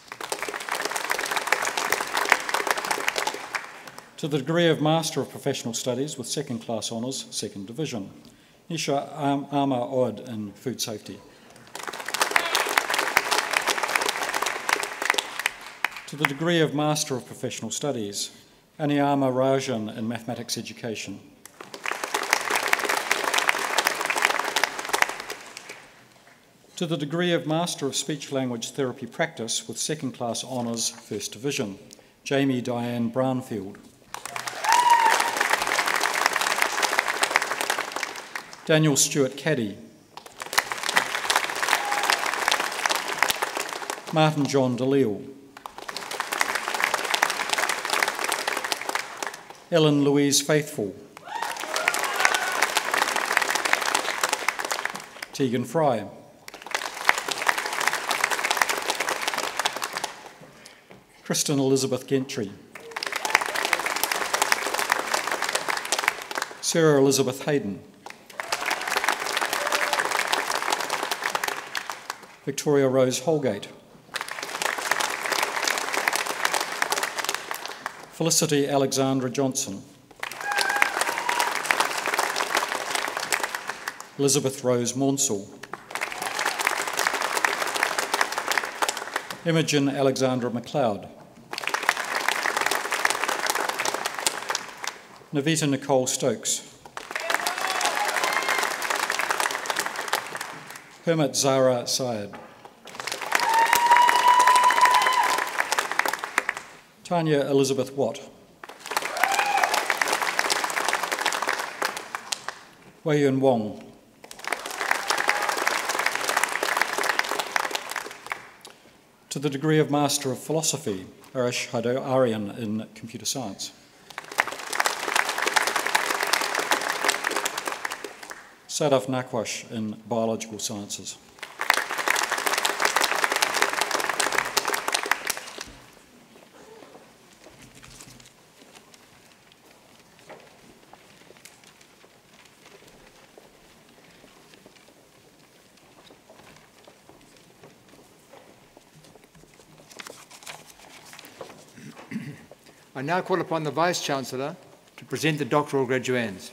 To the degree of Master of Professional Studies with Second Class Honours, Second Division, Nisha Ama Od in Food Safety. To the degree of Master of Professional Studies, Aniyama Rajan in Mathematics Education. To the degree of Master of Speech Language Therapy Practice with Second Class Honours, First Division, Jamie Diane Brownfield. Daniel Stewart Caddy. Martin John DeLille. Ellen Louise Faithful. Tegan Fry. Kristen Elizabeth Gentry. Sarah Elizabeth Hayden. Victoria Rose Holgate. Felicity Alexandra Johnson. Elizabeth Rose Maunsell. Imogen Alexandra McLeod. Navita Nicole Stokes. Hermit Zara Syed. Tanya Elizabeth Watt. Wei Yun Wong. To the degree of Master of Philosophy, Arash Hado Aryan in Computer Science. Sadaf Nakwash in Biological Sciences. I now call upon the Vice-Chancellor to present the doctoral graduands.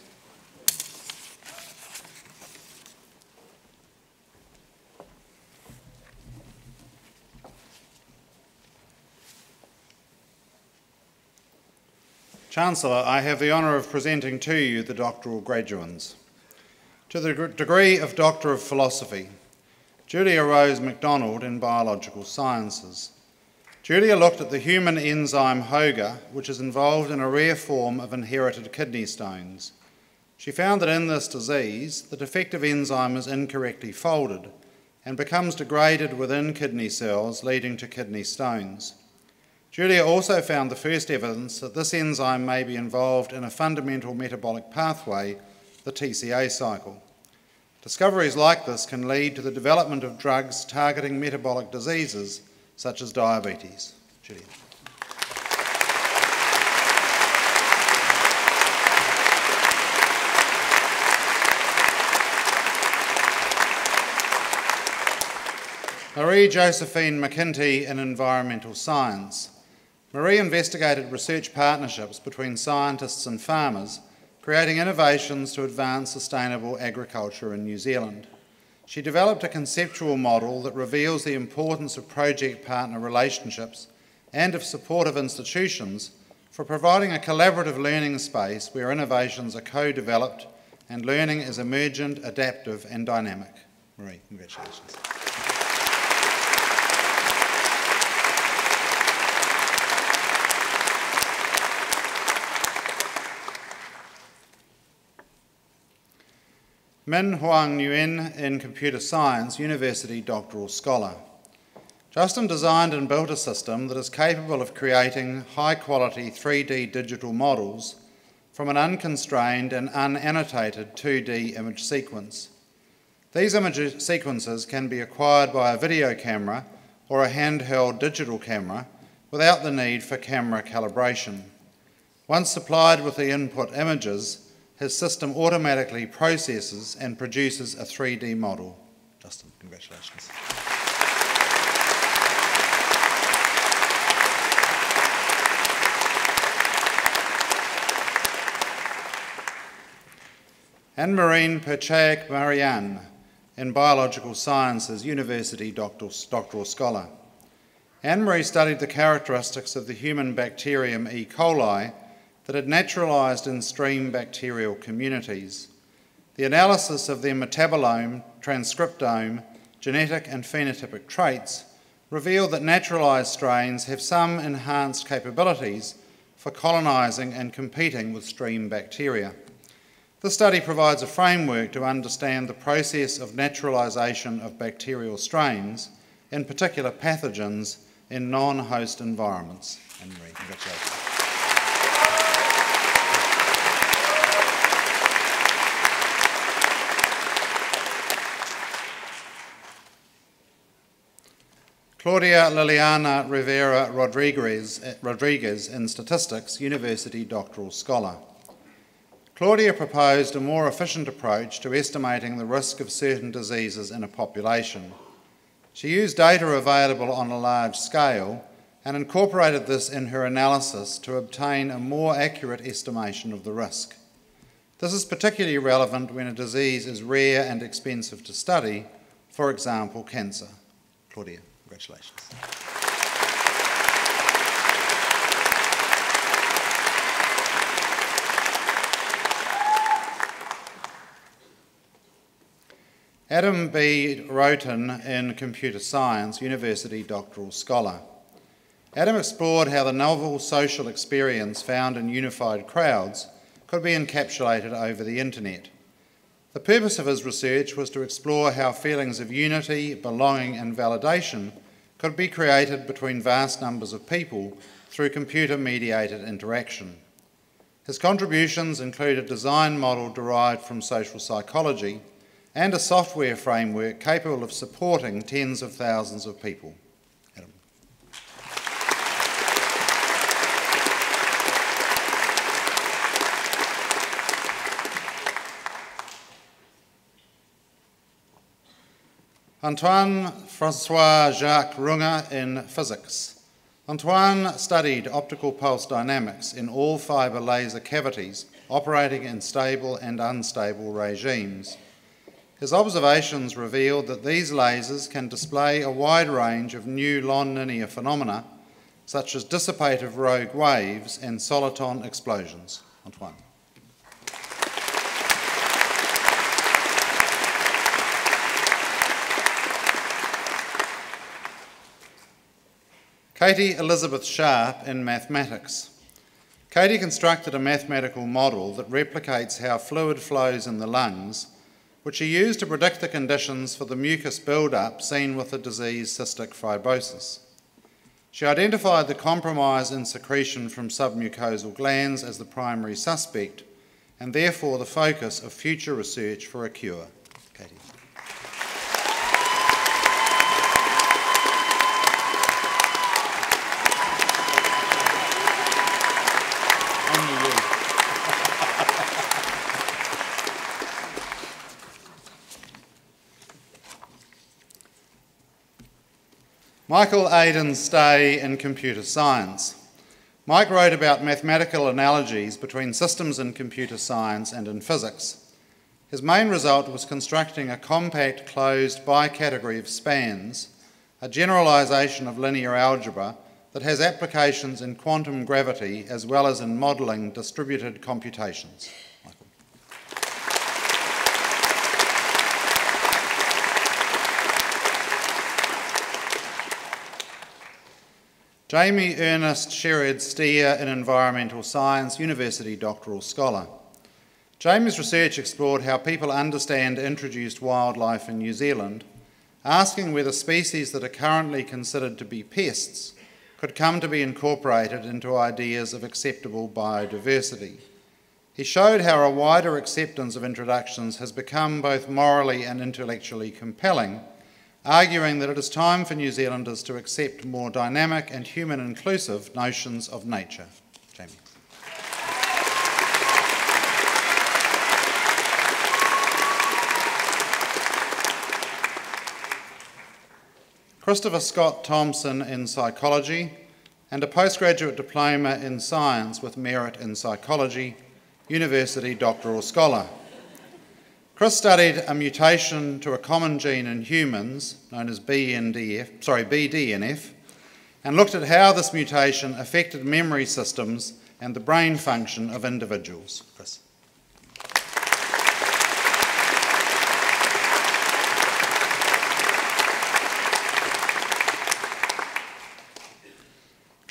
Chancellor, I have the honour of presenting to you the doctoral graduands. To the degree of Doctor of Philosophy, Julia Rose MacDonald in Biological Sciences. Julia looked at the human enzyme HOGA, which is involved in a rare form of inherited kidney stones. She found that in this disease, the defective enzyme is incorrectly folded and becomes degraded within kidney cells, leading to kidney stones. Julia also found the first evidence that this enzyme may be involved in a fundamental metabolic pathway, the T C A cycle. Discoveries like this can lead to the development of drugs targeting metabolic diseases such as diabetes. Julia. Marie Josephine McKinty in Environmental Science. Marie investigated research partnerships between scientists and farmers, creating innovations to advance sustainable agriculture in New Zealand. She developed a conceptual model that reveals the importance of project partner relationships and of supportive institutions for providing a collaborative learning space where innovations are co-developed and learning is emergent, adaptive and dynamic. Marie, congratulations. Min Huang Nguyen in Computer Science, University Doctoral Scholar. Justin designed and built a system that is capable of creating high-quality three D digital models from an unconstrained and unannotated two D image sequence. These image sequences can be acquired by a video camera or a handheld digital camera without the need for camera calibration. Once supplied with the input images, his system automatically processes and produces a three D model. Justin, congratulations. Anne-Marine Perchaik Marianne in Biological Sciences, University Doctoral Scholar. Anne-Marie studied the characteristics of the human bacterium E. coli that had naturalised in stream bacterial communities. The analysis of their metabolome, transcriptome, genetic and phenotypic traits revealed that naturalised strains have some enhanced capabilities for colonising and competing with stream bacteria. This study provides a framework to understand the process of naturalisation of bacterial strains, in particular pathogens, in non-host environments. And Marie, congratulations. Claudia Liliana Rivera Rodriguez, Rodriguez in Statistics, University Doctoral Scholar. Claudia proposed a more efficient approach to estimating the risk of certain diseases in a population. She used data available on a large scale and incorporated this in her analysis to obtain a more accurate estimation of the risk. This is particularly relevant when a disease is rare and expensive to study, for example, cancer. Claudia. Congratulations. Adam B. Roten in Computer Science, University Doctoral Scholar. Adam explored how the novel social experience found in unified crowds could be encapsulated over the internet. The purpose of his research was to explore how feelings of unity, belonging and validation could be created between vast numbers of people through computer-mediated interaction. His contributions include a design model derived from social psychology and a software framework capable of supporting tens of thousands of people. Adam. Antoine Francois-Jacques Runge in Physics. Antoine studied optical pulse dynamics in all fibre laser cavities operating in stable and unstable regimes. His observations revealed that these lasers can display a wide range of new non-linear phenomena, such as dissipative rogue waves and soliton explosions. Antoine. Katie Elizabeth Sharp in Mathematics. Katie constructed a mathematical model that replicates how fluid flows in the lungs, which she used to predict the conditions for the mucus build-up seen with the disease cystic fibrosis. She identified the compromise in secretion from submucosal glands as the primary suspect, and therefore the focus of future research for a cure. Katie. Michael Aidan Stay in Computer Science. Mike wrote about mathematical analogies between systems in computer science and in physics. His main result was constructing a compact closed bicategory of spans, a generalisation of linear algebra that has applications in quantum gravity as well as in modelling distributed computations. Jamie Ernest Sherrod Steer in Environmental Science, University Doctoral Scholar. Jamie's research explored how people understand introduced wildlife in New Zealand, asking whether species that are currently considered to be pests could come to be incorporated into ideas of acceptable biodiversity. He showed how a wider acceptance of introductions has become both morally and intellectually compelling, arguing that it is time for New Zealanders to accept more dynamic and human-inclusive notions of nature. Jamie. Christopher Scott Thompson in Psychology, and a postgraduate diploma in Science with merit in Psychology, University Doctoral Scholar. Chris studied a mutation to a common gene in humans, known as B N D F, sorry, B D N F, and looked at how this mutation affected memory systems and the brain function of individuals. Chris.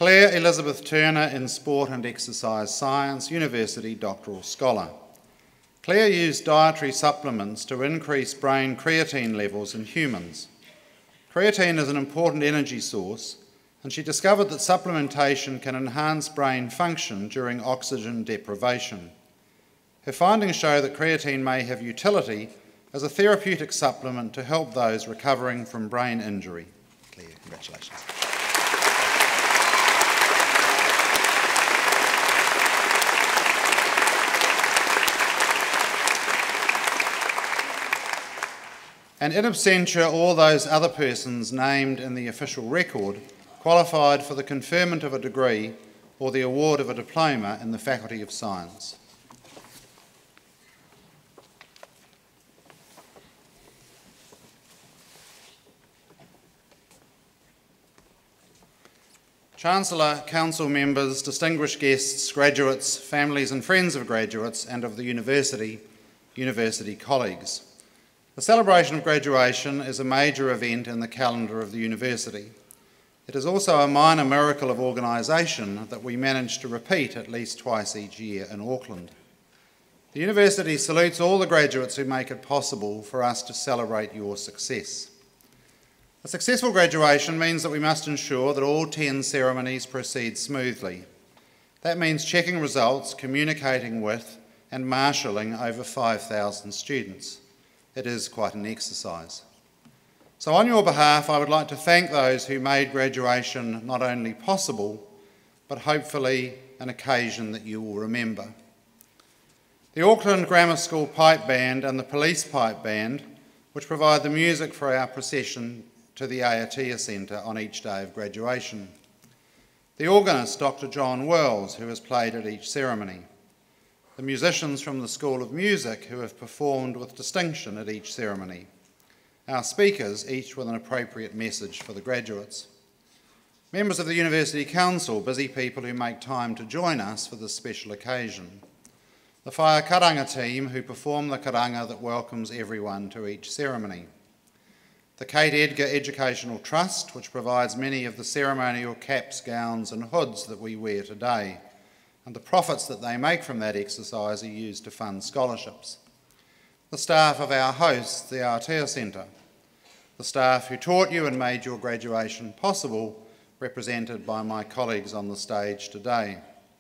Claire Elizabeth Turner in Sport and Exercise Science, University Doctoral Scholar. Claire used dietary supplements to increase brain creatine levels in humans. Creatine is an important energy source, and she discovered that supplementation can enhance brain function during oxygen deprivation. Her findings show that creatine may have utility as a therapeutic supplement to help those recovering from brain injury. Claire, congratulations. And in absentia, all those other persons named in the official record qualified for the conferment of a degree or the award of a diploma in the Faculty of Science. Chancellor, Council members, distinguished guests, graduates, families and friends of graduates and of the University, University colleagues. The celebration of graduation is a major event in the calendar of the University. It is also a minor miracle of organisation that we manage to repeat at least twice each year in Auckland. The University salutes all the graduates who make it possible for us to celebrate your success. A successful graduation means that we must ensure that all ten ceremonies proceed smoothly. That means checking results, communicating with and marshalling over five thousand students. It is quite an exercise. So on your behalf, I would like to thank those who made graduation not only possible, but hopefully an occasion that you will remember. The Auckland Grammar School Pipe Band and the Police Pipe Band, which provide the music for our procession to the Aotea Centre on each day of graduation. The organist, Doctor John Wells, who has played at each ceremony. The musicians from the School of Music who have performed with distinction at each ceremony. Our speakers, each with an appropriate message for the graduates. Members of the University Council, busy people who make time to join us for this special occasion. The Whai Karanga team who perform the karanga that welcomes everyone to each ceremony. The Kate Edgar Educational Trust, which provides many of the ceremonial caps, gowns and hoods that we wear today, and the profits that they make from that exercise are used to fund scholarships. The staff of our hosts, the Aotea Centre. The staff who taught you and made your graduation possible, represented by my colleagues on the stage today.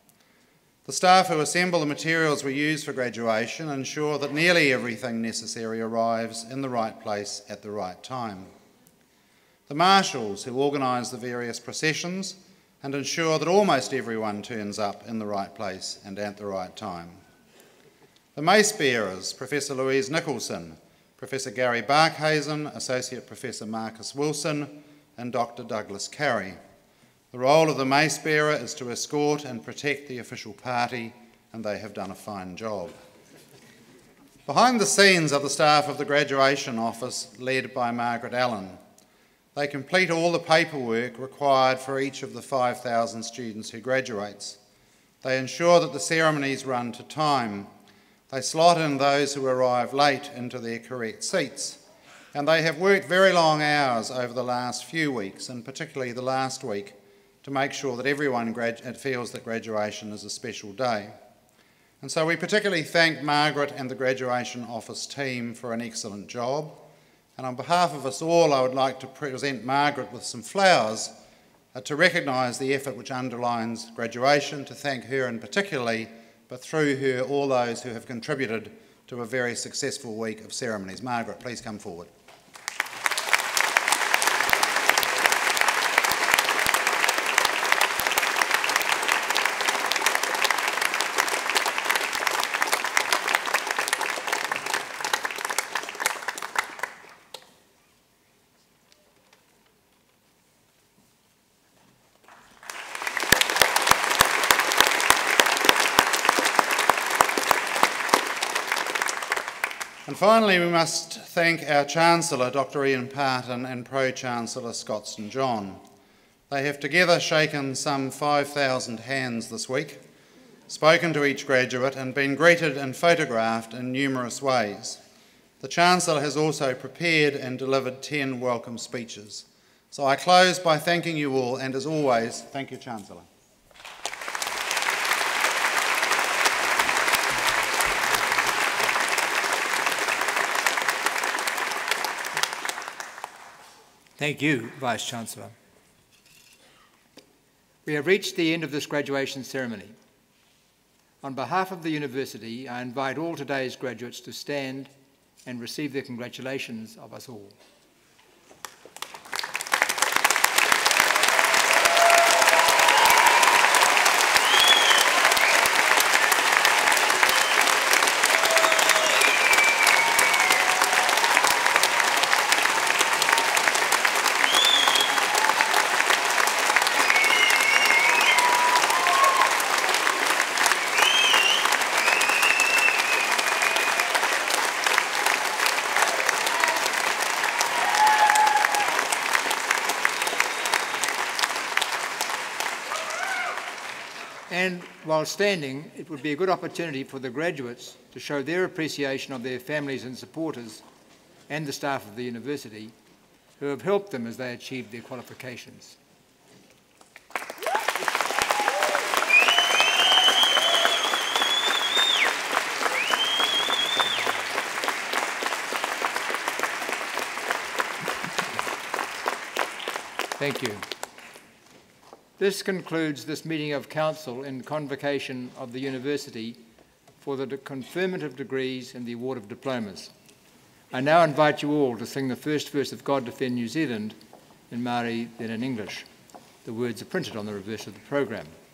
The staff who assemble the materials we use for graduation and ensure that nearly everything necessary arrives in the right place at the right time. The marshals who organise the various processions and ensure that almost everyone turns up in the right place and at the right time. The mace bearers, Professor Louise Nicholson, Professor Gary Barkhazen, Associate Professor Marcus Wilson, and Doctor Douglas Carey. The role of the mace bearer is to escort and protect the official party, and they have done a fine job. Behind the scenes are the staff of the graduation office, led by Margaret Allen. They complete all the paperwork required for each of the five thousand students who graduates. They ensure that the ceremonies run to time. They slot in those who arrive late into their correct seats. And they have worked very long hours over the last few weeks, and particularly the last week, to make sure that everyone feels that graduation is a special day. And so we particularly thank Margaret and the graduation office team for an excellent job. And on behalf of us all, I would like to present Margaret with some flowers uh, to recognise the effort which underlines graduation, to thank her in particularly, but through her all those who have contributed to a very successful week of ceremonies. Margaret, please come forward. And finally, we must thank our Chancellor, Doctor Ian Parton, and Pro-Chancellor Scott Saint John. They have together shaken some five thousand hands this week, spoken to each graduate and been greeted and photographed in numerous ways. The Chancellor has also prepared and delivered ten welcome speeches. So I close by thanking you all, and as always, thank you, Chancellor. Thank you, Vice-Chancellor. We have reached the end of this graduation ceremony. On behalf of the University, I invite all today's graduates to stand and receive the congratulations of us all. And while standing, it would be a good opportunity for the graduates to show their appreciation of their families and supporters and the staff of the university who have helped them as they achieved their qualifications. Thank you. This concludes this meeting of Council in convocation of the University for the conferment of degrees and the award of diplomas. I now invite you all to sing the first verse of God Defend New Zealand in Māori, then in English. The words are printed on the reverse of the programme.